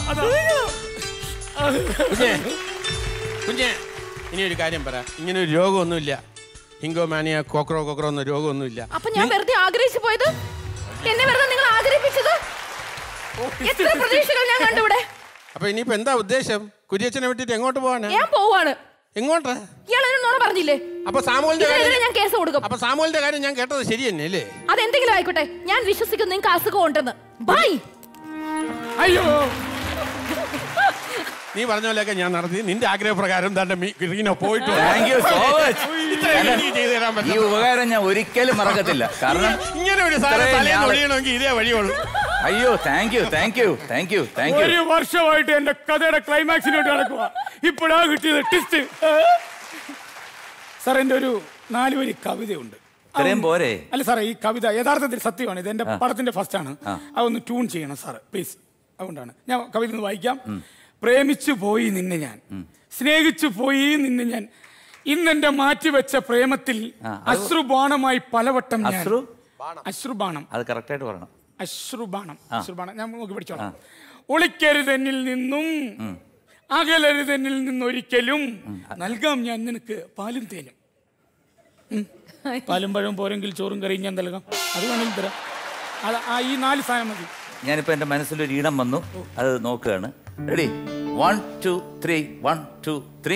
കുഞ്ഞെ ഇനി ഒരു കാര്യം പറ, ഇങ്ങനെ ഒരു രോഗമൊന്നുമില്ല, ഹിങ്കോമാനിയ കോക്രോ കോക്രോ എന്ന രോഗമൊന്നുമില്ല. അപ്പൊ ഞാൻ വെറുതെ ആഗ്രഹിച്ചു പോയത്, എന്നെ വെറുതെ നിങ്ങൾ ആഗ്രഹിപ്പിച്ചത്. എത്ര പ്രതീക്ഷകൾ ഞാൻ കണ്ടുവിടെ. അപ്പൊ ഇനിയിപ്പോ എന്താ ഉദ്ദേശം? കുര്യച്ചനെ വിട്ടിട്ട് എങ്ങോട്ട് പോവാണ്? ഞാൻ പോവാണ്. എങ്ങോട്ടാ? ഇയാളെന്നോട് പറഞ്ഞില്ലേ? അപ്പൊ സാമുവലിന്റെ കാര്യം ഞാൻ കേസ് കൊടുക്കും. അപ്പൊ സാമുവലിന്റെ കാര്യം ഞാൻ കേട്ടത് ശരി തന്നെ അല്ലേ? അതെന്തെങ്കിലും ആയിക്കോട്ടെ, ഞാൻ വിശ്വസിക്കുന്നു നിങ്ങൾക്ക് അസുഖം ഉണ്ടെന്ന്. ബൈ. അയ്യോ, നീ പറഞ്ഞ പോലെയൊക്കെ ഞാൻ നടത്തി. നിന്റെ ആഗ്രഹപ്രകാരം തന്നെ പോയിട്ട് ഈ ഉപകാരം ഞാൻ ഒരിക്കലും മറക്കത്തില്ല. കാരണം ഇങ്ങനെ ഒരു സാധനം ഒഴിയണമെങ്കിൽ ഇതേ വഴിയുള്ളൂ. അയ്യോ thank you thank you thank you thank you. ഒരു വർഷമായിട്ട് എന്റെ കഥയുടെ ക്ലൈമാക്സിനോട്ട് നടക്കുക, ഇപ്പോഴാ കിട്ടിയത് ട്വിസ്റ്റ്. സാർ എന്റെ ഒരു നാല് വരി കവിതയുണ്ട്. ഇത്രയും പോരെ? അല്ല സാറേ, ഈ കവിത യഥാർത്ഥത്തിൽ സത്യമാണ്. ഇത് എന്റെ പടത്തിന്റെ ഫസ്റ്റ് ആണ്. അതൊന്ന് ട്യൂൺ ചെയ്യണം സാറ് പ്ലീസ്. അതുകൊണ്ടാണ് ഞാൻ കവിത ഒന്ന് വായിക്കാം. പ്രേമിച്ചു പോയി നിന്നെ ഞാൻ, സ്നേഹിച്ചു പോയി നിന്നെ ഞാൻ, ഇന്നെന്റെ മാറ്റിവെച്ച പ്രേമത്തിൽ അശ്രുബാണമായി പലവട്ടം ഞാൻ. അശ്രുബാണം, അത് കറക്റ്റായിട്ട് പറയണം. അശ്രുബാണം അശ്രുബാണം ഞാൻ നോക്കി പഠിച്ചോളാം. ഒളിക്കരുതെന്നിൽ നിന്നും അകലരുതെന്നിൽ നിന്നൊരിക്കലും, നൽകാം ഞാൻ നിനക്ക് പാലും തേനും. പാലും പഴവും പോരെങ്കിൽ ചോറും കറിയും ഞാൻ നൽകാം, അത് വേണമെങ്കിൽ തരാം. അത് ഈ നാല് സാധനം മതി. ഞാനിപ്പോ എന്റെ മനസ്സിലൊരു ഈണം വന്നു, അത് നോക്കുകയാണ്. Ready? One two three one two three.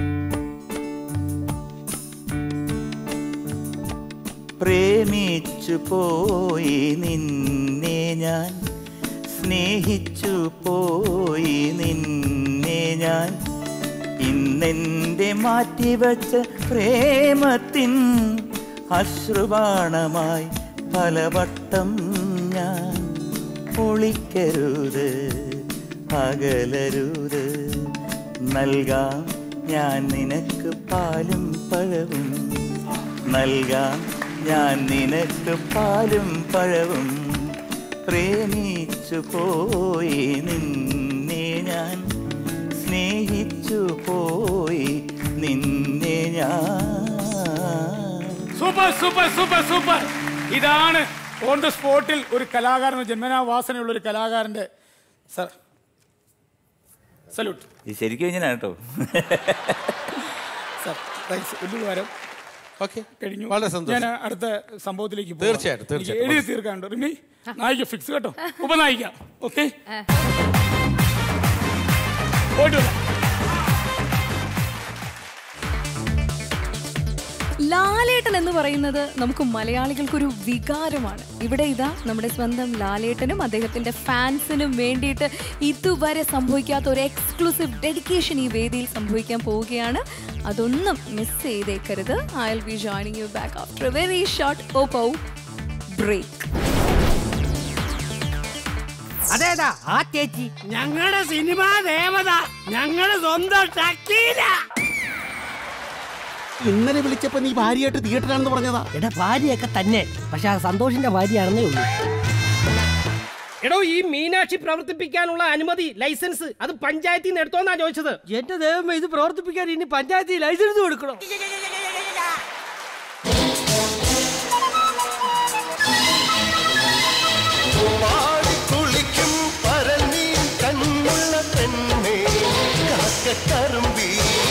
പ്രേമിച്ചു പോയി നിന്നെ ഞാൻ, സ്നേഹിച്ചു പോയി നിന്നെ ഞാൻ, ഇന്നെന്റെ മാറ്റിവച്ച പ്രേമത്തിൻ അശ്രുബാണമായി പലവട്ടം ഞാൻ. ഒളിക്കരുത് അകലരുത്, നൽകാം ഞാൻ നിനക്ക് പാലും പഴവും, നൽകാം ഞാൻ നിനക്ക് പാലും പഴവും. പ്രേമിച്ചു പോയി നിന്നെ ഞാൻ, സ്നേഹിച്ചു പോയി നിന്നെ ഞാൻ. Super super super super. ഇതാണ് ഓൺ ദ സ്പോട്ടിൽ ഒരു കലാകാരന് ജന്മനാ വാസനയുള്ള ഒരു കലാകാരന്റെ സർ സല്യൂട്ട്. ഇത് ശരിക്കും ഇങ്ങനെ കേട്ടോ. സർ താങ്ക്സ്, വലിയ ഉപകാരം. ഓക്കെ, കഴിഞ്ഞു. വളരെ സന്തോഷം. ഞാൻ അടുത്ത സംഭവത്തിലേക്ക് തീർച്ചയായിട്ടും തീർച്ചയായിട്ടും എഴുതി തീർക്കാനുണ്ട്. റിമി നായിക ഫിക്സ് കേട്ടോ, ഉപനായിക. ഓക്കെ, ലാലേട്ടൻ എന്ന് പറയുന്നത് നമുക്ക് മലയാളികൾക്കൊരു വികാരമാണ്. ഇവിടെ ഇതാ നമ്മുടെ സ്വന്തം ലാലേട്ടനും അദ്ദേഹത്തിന്റെ ഫാൻസിനും വേണ്ടിയിട്ട് ഇതുവരെ സംഭവിക്കാത്ത ഒരു എക്സ്ക്ലൂസീവ് ഡെഡിക്കേഷൻ ഈ വേദിയിൽ സംഭവിക്കാൻ പോവുകയാണ്. അതൊന്നും മിസ് ചെയ്തേക്കരുത്. I will be joining you back after a very short Oppo break. അതേതാ ആ ചേച്ചി? ഞങ്ങളുടെ സിനിമാ ദേവത, ഞങ്ങളുടെ സ്വന്തം ഷക്കീല. ഇന്നലെ വിളിച്ചപ്പോ നീ ഭാര്യയായിട്ട് തിയേറ്ററാണെന്ന് പറഞ്ഞതാ. എടാ ഭാര്യയൊക്കെ തന്നെ, പക്ഷെ ആ സന്തോഷിന്റെ ഭാര്യയാണെന്നേ ഉള്ളൂ. എടോ, ഈ മീനാക്ഷി പ്രവർത്തിപ്പിക്കാനുള്ള അനുമതി ലൈസൻസ് അത് പഞ്ചായത്തിൽ നിന്ന് എടുത്തോന്നാ ചോദിച്ചത്. എന്റെ ദൈവമേ, ഇത് പ്രവർത്തിപ്പിക്കാൻ ഇനി പഞ്ചായത്തിൽ ലൈസൻസ് കൊടുക്കണം. കുളിക്കും പരന്നീ കണ്ണുള്ള പെണ്ണേ കാക്കക്കറുമ്പി.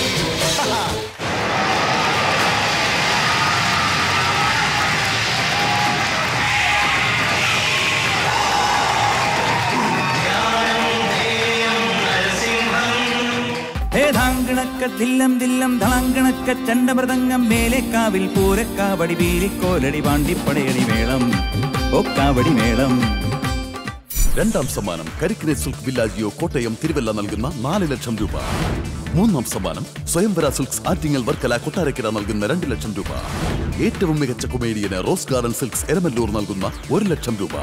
ദില്ലം ദില്ലം ധളങ്കണക്ക ചണ്ടമൃതംഗം മേലേക്കാവിൽ പൂരക്കാവടി വീരിക്കോലടി വാണ്ടിപ്പടയടി മേളം ഒക്കാവടി മേളം. രണ്ടാം സമ്മാനം കരിക്കിനെ സിൽക്ക് വില്ലാജിയോ കോട്ടയം തിരുവല്ല നൽകുന്ന നാല് ലക്ഷം രൂപ. മൂന്നാം സമ്മാനം സ്വയംവര സിൽക്സ് ആറ്റിങ്ങൽ വർക്കല കൊട്ടാരക്കര നൽകുന്ന രണ്ട് ലക്ഷം രൂപ. ഏറ്റവും മികച്ച കൊമേഡിയന് റോസ് ഗാർഡൻ സിൽക്സ് എരമല്ലൂർ നൽകുന്ന ഒരു ലക്ഷം രൂപ.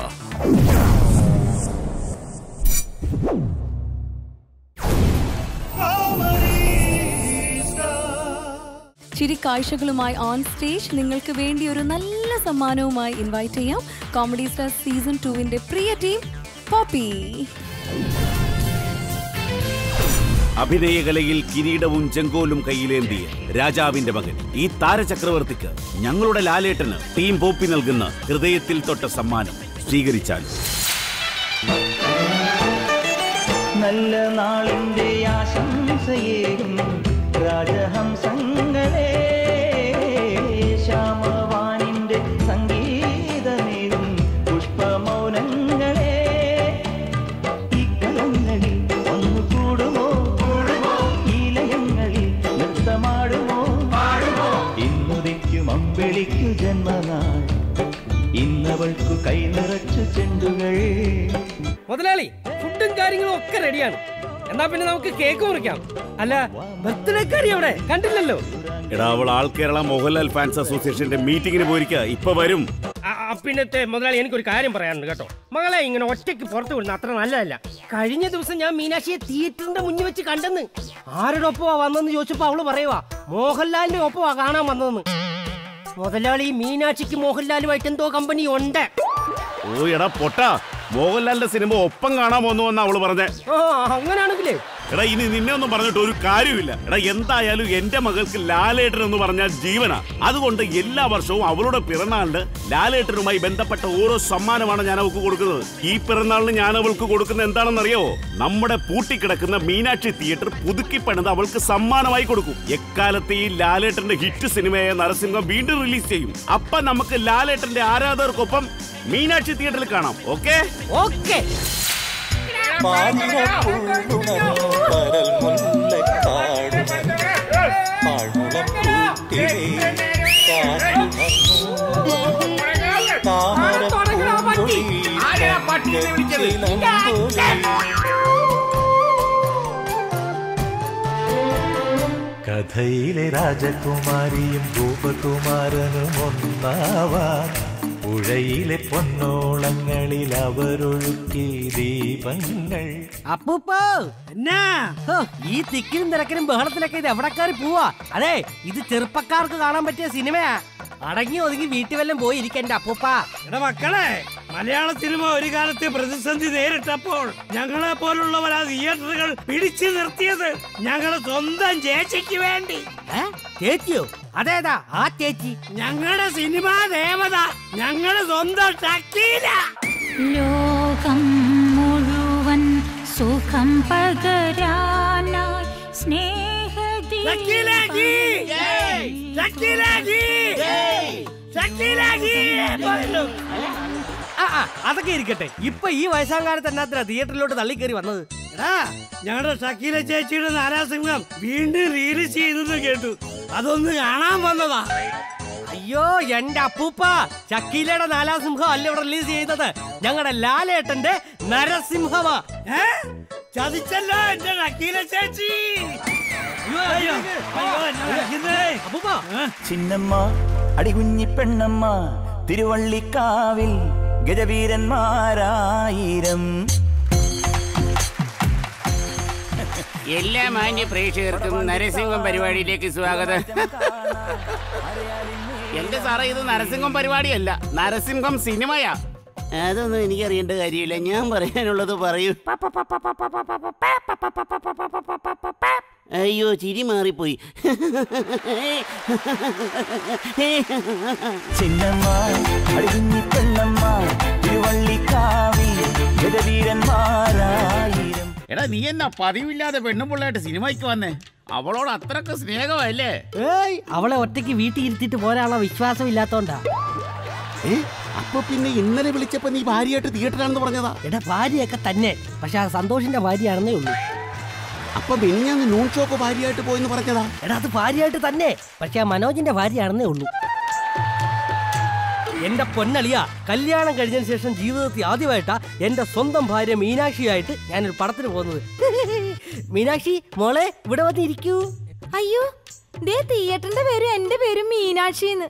ചിരി കാഴ്ചകളുമായി ഓൺ സ്റ്റേജ് നിങ്ങൾക്ക് വേണ്ടി ഒരു നല്ല സമ്മാനവുമായി ഇൻവൈറ്റ് ചെയ്യാം കോമഡി സ്റ്റാർ സീസൺ ടുവിന്റെ പ്രിയ ടീം പോപ്പി. അഭിനയകലയിൽ കിരീടവും ചെങ്കോലും കയ്യിലേന്തിയ രാജാവിന്റെ മകൻ ഈ താരചക്രവർത്തിക്ക് ഞങ്ങളുടെ ലാലേട്ടന് ടീം പോപ്പി നൽകുന്ന ഹൃദയത്തിൽ തൊട്ട സമ്മാനം സ്വീകരിച്ചാൽ. നല്ല നാളിന്റെ ആശംസയേകും രാജഹംസങ്ങളെ, ശ്യാമവാനിന്റെ സംഗീതമേകും പുഷ്പമൗനങ്ങളെ, ഇക്കലങ്ങളിൽ ഒന്നു കൂടുമോ ഈലയങ്ങളിൽ നൃത്തമാടുമോ, ഇന്നുദിക്കും അമ്പിളിക്കു ജന്മനാൾ, ഇന്നവൾക്കു കൈ നിറച്ചു ചെണ്ടുകൾ. മുതലാളി, ഫുഡും കാര്യങ്ങളും ഒക്കെ റെഡിയാണ്. എന്നാ പിന്നെ നമുക്ക് കേക്ക് മുറിക്കാം. അല്ല, ബർത്ത്ഡേ കാരി അവിടെ കണ്ടില്ലല്ലോ. എടാ, അവൾ ആൾ കേരള മോഹൻലാൽ ഫാൻസ് അസോസിയേഷന്റെ മീറ്റിംഗിന് പോയിരിക്കുക, ഇപ്പൊ വരും. പിന്നത്തെ മുതലാളി, എനിക്കൊരു കാര്യം പറയാനുണ്ട് കേട്ടോ. മകളെ ഇങ്ങനെ ഒറ്റയ്ക്ക് പുറത്തു വിടുന്ന അത്ര നല്ലതല്ല. കഴിഞ്ഞ ദിവസം ഞാൻ മീനാക്ഷിയെ തിയേറ്ററിന്റെ മുന്നിൽ വെച്ച് കണ്ടെന്ന്. ആരുടെ ഒപ്പമാ വന്നെന്ന് ചോദിച്ചപ്പോ അവള് പറയുവാ മോഹൻലാലിന്റെ ഒപ്പമാ കാണാൻ വന്നതെന്ന്. മുതലാളി, മീനാക്ഷിക്ക് മോഹൻലാലുമായിട്ട് എന്തോ കമ്പനി ഉണ്ട്. ഓ എടാ പൊട്ട, മോഹൻലാലിന്റെ സിനിമ ഒപ്പം കാണാൻ പോന്നു വന്ന അവള് പറഞ്ഞേ. അങ്ങനാണെങ്കിലേ എടാ, ഇനി നിന്നെ ഒന്നും പറഞ്ഞിട്ട് ഒരു കാര്യമില്ല. എടാ, എന്തായാലും എന്റെ മകൾക്ക് ലാലേട്ടൻ എന്ന് പറഞ്ഞാൽ ജീവനാ. അതുകൊണ്ട് എല്ലാ വർഷവും അവളുടെ പിറന്നാളിന് ലാലേട്ടനുമായി ബന്ധപ്പെട്ട ഓരോ സമ്മാനമാണ് ഞാൻ അവൾക്ക് കൊടുക്കുന്നത്. ഈ പിറന്നാളിന് ഞാൻ അവൾക്ക് കൊടുക്കുന്ന എന്താണെന്നറിയാവോ? നമ്മുടെ പൂട്ടിക്കിടക്കുന്ന മീനാക്ഷി തിയേറ്റർ പുതുക്കി പണിത് അവൾക്ക് സമ്മാനമായി കൊടുക്കും. എക്കാലത്തെ ഈ ലാലേട്ടന്റെ ഹിറ്റ് സിനിമയായ നരസിംഹം വീണ്ടും റിലീസ് ചെയ്യും. അപ്പൊ നമുക്ക് ലാലേട്ടന്റെ ആരാധകർക്കൊപ്പം മീനാക്ഷി തിയേറ്ററിൽ കാണാം. Okay okay. കഥയിലെ രാജകുമാരിയും ഗോപകുമാരനും ഒന്നാവാൻ പുഴയിലെ പൊന്നോളങ്ങളിൽ അവരൊഴുക്കി ദീപങ്ങൾ. അപ്പൂപ്പോ, എന്നാ ഈ തിക്കിലും തിരക്കിലും ബഹളത്തിലൊക്കെ ഇത് എവിടെക്കാരി പോവാ? അതെ, ഇത് ചെറുപ്പക്കാർക്ക് കാണാൻ പറ്റിയ സിനിമയാ. അടങ്ങി ഒതുങ്ങി വീട്ടിൽ വല്ലം പോയി ഇരിക്കണ്ട അപ്പൂപ്പ. എടാ മക്കളെ, മലയാള സിനിമ ഒരു കാലത്ത് പ്രതിസന്ധി നേരിട്ടപ്പോൾ ഞങ്ങളെ പോലുള്ളവർ ആ തിയേറ്ററുകൾ പിടിച്ചു നിർത്തിയത് ഞങ്ങളുടെ സ്വന്തം ചേച്ചിക്ക് വേണ്ടി. ചേച്ചിയോ? അതേതാ ആ ചേച്ചി? ഞങ്ങളുടെ സിനിമാ ദേവത, ഞങ്ങളുടെ സ്വന്തം ഷക്കീല. ലോകം മുഴുവൻ സുഖം പകരാനായി സ്നേഹദീ അതൊക്കെ ഇരിക്കട്ടെ. ഇപ്പൊ ഈ വയസ്സാങ്കാലത്ത് എന്നാത്ര തിയേറ്ററിലോട്ട് തള്ളിക്കേറി വന്നത്? ഞങ്ങളുടെ ഷക്കീല ചേച്ചിയുടെ നാരാസിംഹം വീണ്ടും റിലീസ് ചെയ്തെന്ന് കേട്ടു. അതൊന്ന് കാണാൻ വന്നതാ. അയ്യോ എന്റെ അപ്പൂപ്പ, ഷക്കീലയുടെ നാലാം സിംഹം അല്ല ഇവിടെ റിലീസ് ചെയ്തത്, ഞങ്ങളുടെ ലാലേട്ടന്റെ നരസിംഹമാ. ചതിച്ചല്ലോ എന്റെ ഷക്കീല ചേച്ചി. ചിന്നമ്മ അടികുഞ്ഞി പെണ്ണമ്മ തിരുവള്ളിക്കാവിൽ ഗജവീരന്മാരായിരം. എല്ലാ മാന്യ പ്രേക്ഷകർക്കും നരസിംഹം പരിപാടിയിലേക്ക് സ്വാഗതം. എന്റെ സാറേ, ഇത് നരസിംഹം പരിപാടിയല്ല, നരസിംഹം സിനിമയാ. അതൊന്നും എനിക്കറിയേണ്ട കാര്യമില്ല, ഞാൻ പറയാനുള്ളത് പറയൂ. അയ്യോ, ചിരി മാറിപ്പോയി. ചിന്നമ്മ അടികുഞ്ഞി പെണ്ണമ്മ തിരുവള്ളിക്കാവിൽ ഗജവീരന്മാരായിരം. എടാ, നീ എന്നാ പതിവില്ലാതെ പെണ്ണുപിള്ളായിട്ട് സിനിമയ്ക്ക് വന്നേ? അവളോട് അത്രക്ക് സ്നേഹമല്ലേ? ഏയ്, അവളെ ഒറ്റയ്ക്ക് വീട്ടിൽ ഇരുത്തിട്ട് പോരാനുള്ള വിശ്വാസം ഇല്ലാത്തോണ്ടാ. അപ്പൊ പിന്നെ ഇന്നലെ വിളിച്ചപ്പോ നീ ഭാര്യയായിട്ട് തിയേറ്ററാണെന്ന് പറഞ്ഞതാ? എടാ, ഭാര്യയൊക്കെ തന്നെ, പക്ഷെ ആ സന്തോഷിന്റെ ഭാര്യയാണെന്നേ ഉള്ളൂ. അപ്പൊ മിനിഞ്ഞാന്ന് നൂൺ ഷോക്ക് ഭാര്യയായിട്ട് പോയെന്ന് പറഞ്ഞതാ? എടാ, അത് ഭാര്യയായിട്ട് തന്നെ, പക്ഷെ ആ മനോജിന്റെ ഭാര്യയാണെന്നേ ഉള്ളൂ. എന്റെ പൊന്നളിയ, കല്യാണം കഴിഞ്ഞതിന് ശേഷം ജീവിതത്തിൽ ആദ്യമായിട്ടാ എന്റെ സ്വന്തം ഭാര്യ മീനാക്ഷിയായിട്ട് ഞാനൊരു പടത്തിന് പോകുന്നത്. മീനാക്ഷി മോളെ ഇവിടെ വന്നിരിക്കൂ. അയ്യോ, ദേ തിയേറ്ററിന്റെ പേരും എന്റെ പേരും മീനാക്ഷിന്ന്.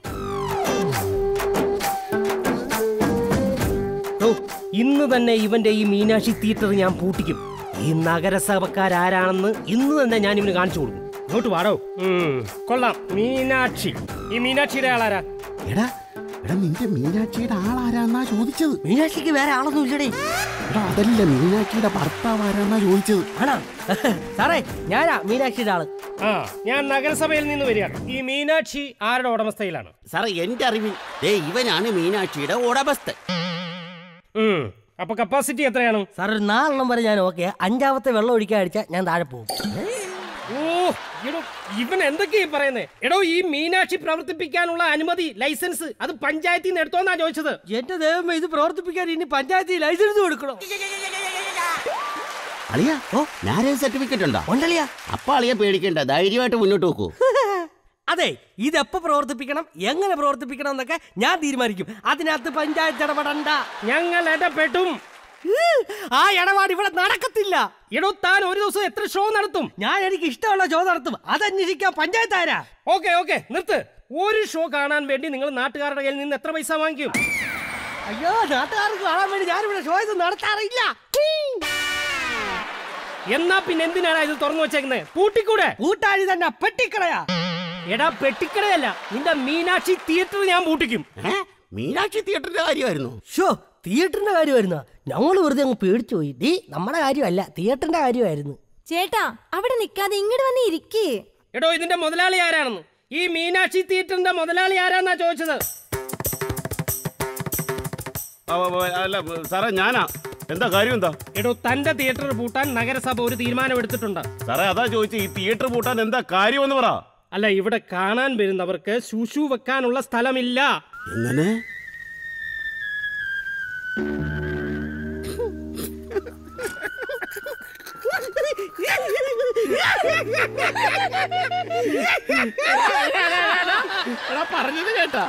ഇന്ന് തന്നെ ഇവന്റെ ഈ മീനാക്ഷി തിയേറ്റർ ഞാൻ പൂട്ടിക്കും. ഈ നഗരസഭക്കാരാരാണെന്ന് ഇന്ന് തന്നെ ഞാൻ ഇവന് കാണിച്ചു കൊടുക്കും. ഇങ്ങോട്ട് വാടോ. കൊള്ളാം, മീനാക്ഷി. ഈ മീനാക്ഷിയുടെ ആളാരാ? എടാ എടാ നിന്റെ മീനാക്ഷിയുടെ ആളാരാന്നാ ചോദിച്ചത്. മീനാക്ഷിക്ക് വേറെ ആളൊന്നും ഇല്ലടേ. എടാ അതല്ല, മീനാക്ഷിയുടെ ഭർത്താവ് ആരാന്നാ ചോദിച്ചത്. ആണാ സാറേ, ഞാനാ മീനാക്ഷിയുടെ ആള്. ആ, ഞാൻ നഗരസഭയിൽ നിന്ന് വരികയാണ്. ഈ മീനാക്ഷി ആരുടെ ഉടമസ്ഥയിലാണ്? സാറേ എന്റെ അറിവിൽ ദേ ഇവനാണ് മീനാക്ഷിയുടെ ഉടമസ്ഥൻ. അപ്പൊ കപ്പാസിറ്റി എത്രയാണ് സാർ? ഒരു നാലെണ്ണം വരെ ഞാൻ ഓക്കെ. അഞ്ചാമത്തെ വെള്ളം ഒഴിക്കാൻ അടിച്ചാൽ ഞാൻ താഴെ പോകും. ഓ എടോ, ഇവൻ എന്തൊക്കെയാ പറയുന്നേ? എടോ, ഈ മീനാക്ഷി പ്രവർത്തിപ്പിക്കാനുള്ള അനുമതി, ലൈസൻസ് അത് പഞ്ചായത്തിൽ നിന്ന് എടുത്തോന്നാ ചോദിച്ചത്. എന്റെ ദൈവമേ, ഇത് പ്രവർത്തിപ്പിക്കാൻ ഇനി പഞ്ചായത്തിൽ ലൈസൻസ് കൊടുക്കണോ? അളിയാ, ഓ മാരേജ് സർട്ടിഫിക്കറ്റ് ഉണ്ടോ? ഉണ്ടളിയാ. അപ്പൊ അളിയ പേടിക്കണ്ട, ധൈര്യമായിട്ട് മുന്നോട്ട് നോക്കൂ. അതെ, ഇതെപ്പോ പ്രവർത്തിപ്പിക്കണം, എങ്ങനെ പ്രവർത്തിപ്പിക്കണം എന്നൊക്കെ ഞാൻ തീരുമാനിക്കും. അതിനകത്ത് പഞ്ചായത്ത് ഇടപെടണ്ട. ഞങ്ങൾ ഇടപെടും. ആ ഇടപാട് ഇവിടെ നടക്കത്തില്ല. എടോ, താൻ ഒരു ദിവസം എത്ര ഷോ നടത്തും? ഞാൻ എനിക്ക് ഇഷ്ടമുള്ള ഷോ നടത്തും. അതന്വേഷിക്കാൻ പഞ്ചായത്ത് ആരാ? ഓക്കെ ഓക്കെ നിർത്ത്. ഒരു ഷോ കാണാൻ വേണ്ടി നിങ്ങൾ നാട്ടുകാരുടെ കയ്യിൽ നിന്ന് എത്ര പൈസ വാങ്ങിക്കും? അയ്യോ, നാട്ടുകാർക്ക് കാണാൻ വേണ്ടി ഞാനിവിടെ ഷോ ഇത് നടത്താറില്ല. എന്നാ പിന്നെ എന്തിനാണ് ഇത് തുറന്നു വെച്ചേക്കുന്നത്? പൂട്ടിക്കൂടെ? പൂട്ടാഴി തന്നെ പെട്ടിക്കടയാ. എടാ, പെട്ടിക്കടയല്ല, നിന്റെ മീനാക്ഷി തിയേറ്റർ ഞാൻ പൂട്ടിക്കും. മീനാക്ഷി തിയേറ്ററിന്റെ കാര്യമായിരുന്നു. ഷോ, തിയേറ്ററിന്റെ കാര്യമായിരുന്നു. ഞങ്ങൾ വെറുതെ അങ്ങ് പേടിച്ചു പോയി. ഡീ, നമ്മുടെ കാര്യമല്ല, തിയേറ്ററിന്റെ കാര്യമായിരുന്നു. ചേട്ടാ, അവിടെ നിൽക്കാതെ ഇങ്ങോട്ട് വന്ന് ഇരിക്കേ. എടോ, ഇതിന്റെ മുതലാളി ആരാണെന്ന്? ഈ മീനാക്ഷി തിയേറ്ററിന്റെ മുതലാളി ആരാന്നാ ചോദിച്ചത്. അല്ല സാറേ, ഞാനാ. എന്താ കാര്യം? എന്താ? എടോ, തന്റെ തിയേറ്റർ പൂട്ടാൻ നഗരസഭ ഒരു തീരുമാനം എടുത്തിട്ടുണ്ട്. സാറേ അതാ ചോദിച്ചു, ഈ തിയേറ്റർ പൂട്ടാൻ എന്താ കാര്യമെന്ന് പറ. അല്ല, ഇവിടെ കാണാൻ വരുന്നവർക്ക് ശുശു വെക്കാനുള്ള സ്ഥലമില്ല. എങ്ങനെ? പറഞ്ഞത് കേട്ടാ?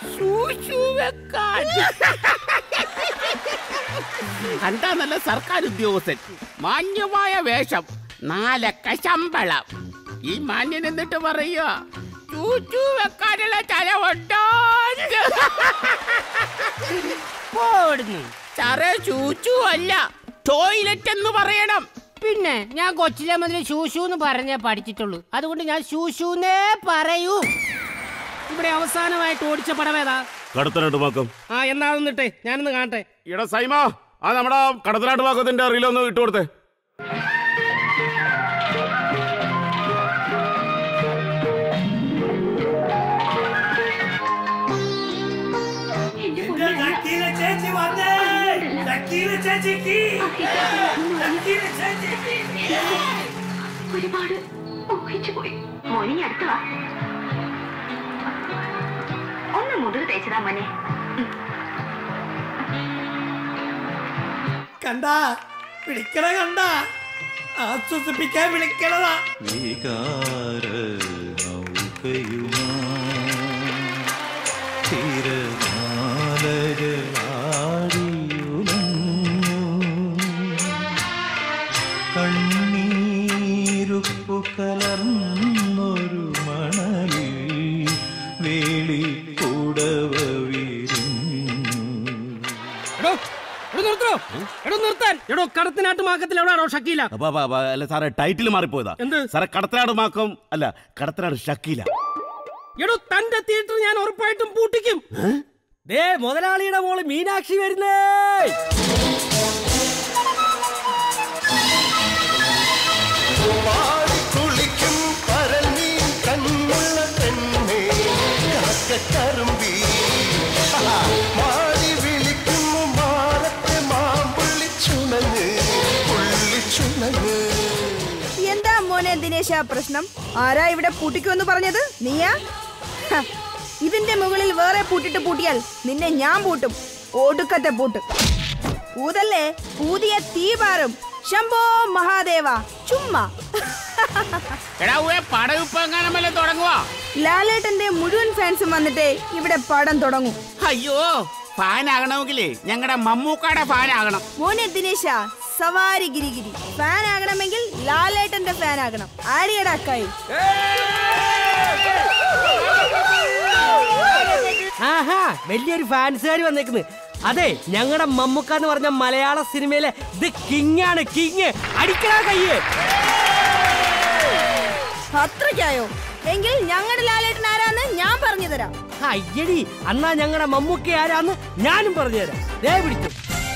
കണ്ടാ നല്ല സർക്കാർ ഉദ്യോഗസ്ഥൻ, മാന്യമായ വേഷം, നാലക്ക ശമ്പളം. ഈ മാന്യൻ എന്നിട്ട് പറയുക ചൂച്ചു വെക്കാനുള്ള സ്ഥലമുണ്ടോ? സാറേ, ചൂച്ചു അല്ല, ടോയ്ലറ്റ് എന്ന് പറയണം. പിന്നെ ഞാൻ കൊച്ചിലെ മുതൽ ശൂശു എന്ന് പറഞ്ഞേ പഠിച്ചിട്ടുള്ളൂ. അതുകൊണ്ട് ഞാൻ ശൂശുന്നേ പറയൂ. ഇവിടെ അവസാനമായിട്ട് ഓടിച്ച പടമേതാ? കടത്തനാട്ട് പാക്കം. ആ, എന്നാ നിന്നിട്ടെ, ഞാനൊന്ന് കാണട്ടെ. ഇവിടെ സൈമ, ആ നമ്മുടെ കടത്തനാട്ട് പാക്കത്തിന്റെ റീലൊന്ന് ഇട്ട് കൊടുത്തേ. ഒരുപാട് ഊഹിച്ചു പോയി. മോനെ അടുത്തവാ, ഒന്ന് മുതൽ തേച്ചതാ മോനെ. കണ്ടാ വിളിക്കണ, കണ്ടാ ആശ്വസിപ്പിക്കാൻ വിളിക്കണതാ. കണ്ണീരുപ്പു കലർന്നൊരു മണലിൽ വേളി കൂടവ എടോ, കടത്തനാട്ട് മാക്കത്തിൽ എവിടെയാണോ ഷക്കീല? അല്ല സാറേ, ടൈറ്റിൽ മാറിപ്പോയതാ. എന്ത് സാറേ? കടത്തനാട് മാക്കം അല്ല, കടത്തനാട് ഷക്കീല. എടോ, തന്റെ തിയേറ്റർ ഞാൻ ഉറപ്പായിട്ടും പൂട്ടിക്കും. ദേ, മുതലാളിയുടെ മോള് മീനാക്ഷി വരുന്നേ. കുളിക്കും പരൽമീൻ കണ്ണുള്ള പെണ്ണേ, കാക്കക്കറുമ്പി മാടി വിളിക്കുന്നു മാറത്തെ മാമ്പുള്ളി ചുണങ്ങ് പുള്ളി ചുണങ്ങ്. എന്താ മോനെ ദിനേശ പ്രശ്നം? ആരാ ഇവിടെ പൂട്ടിക്കുമെന്ന് പറഞ്ഞത്? നീയാ? ഇതിന്റെ മുകളിൽ വേറെ പൂട്ടിട്ട് പൂട്ടിയാൽ നിന്നെ ഞാൻ പൂട്ടും. ഒടുക്കത്തെ പൂട്ട് ഊതല്ലേ, ഊതിയ തീ പാറും. ശംഭോ മഹാദേവ. ചുമ്മാ പടം ഇപ്പൊ എങ്ങാനും വല്ല തുടങ്ങുവാ? ലാലേട്ടന്റെ മുഴുവൻ ഫാൻസും വന്നിട്ടേ ഇവിടെ പടം തുടങ്ങും. അയ്യോ, ഫാൻ ആകണമെങ്കിലേ ഞങ്ങളുടെ മമ്മൂക്കാടെ ഫാൻ ആകണം. മോനെ ദിനേശ, സവാരി ഗിരിഗിരി ഫാൻ ആകണമെങ്കിൽ ലാലേട്ടന്റെ ഫാൻ ആകണം. ആര്യടാക്കായി. ആഹാ, വലിയൊരു ഫാൻസുകാർ വന്നേക്കുന്നു. അതെ, ഞങ്ങളുടെ മമ്മൂക്ക എന്ന് പറഞ്ഞ മലയാള സിനിമയിലെ ദി കിങ് ആണ്. കിങ് അടിക്കണ കയ്യേ. അത്രയ്ക്കായോ? എങ്കിൽ ഞങ്ങളുടെ ലാലേട്ടൻ ആരാന്ന് ഞാൻ പറഞ്ഞു തരാം. അയ്യടി, അന്നാ ഞങ്ങളുടെ മമ്മൂക്ക ആരാന്ന് ഞാനും പറഞ്ഞു തരാം. ദേ പിടിച്ചു.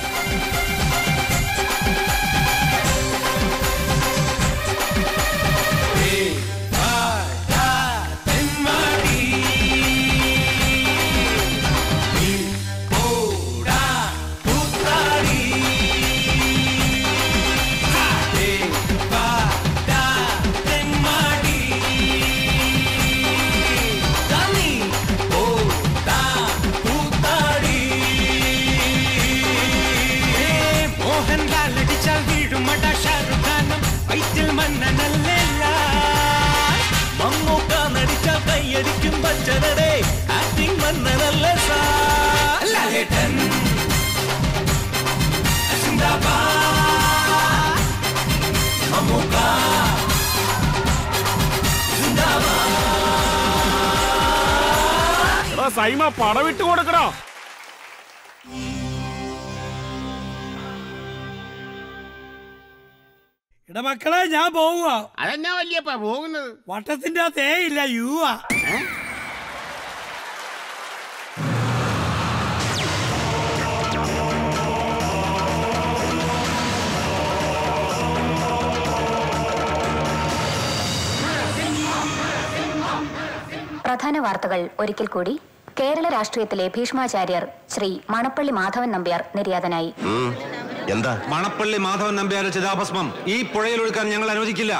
സൈമ പടവിട്ട് കൊടുക്കണോ? എടാ മക്കളെ, ഞാൻ പോവുക. അതെന്നാ വല്യപ്പ പോകുന്നത്? വട്ടത്തിന്റെ തേയില്ല യുവാ. പ്രധാന വാർത്തകൾ ഒരിക്കൽ കൂടി. കേരള രാഷ്ട്രീയത്തിലെ ഭീഷ്മാചാര്യർ ശ്രീ മണപ്പള്ളി മാധവൻ നമ്പ്യാർ നിര്യാതനായി. എന്താ? മണപ്പള്ളി മാധവൻ നമ്പ്യാരുടെ ചിതാഭസ്മം ഈ പുഴയിൽ ഒഴുക്കാൻ ഞങ്ങൾ അനുവദിക്കില്ല.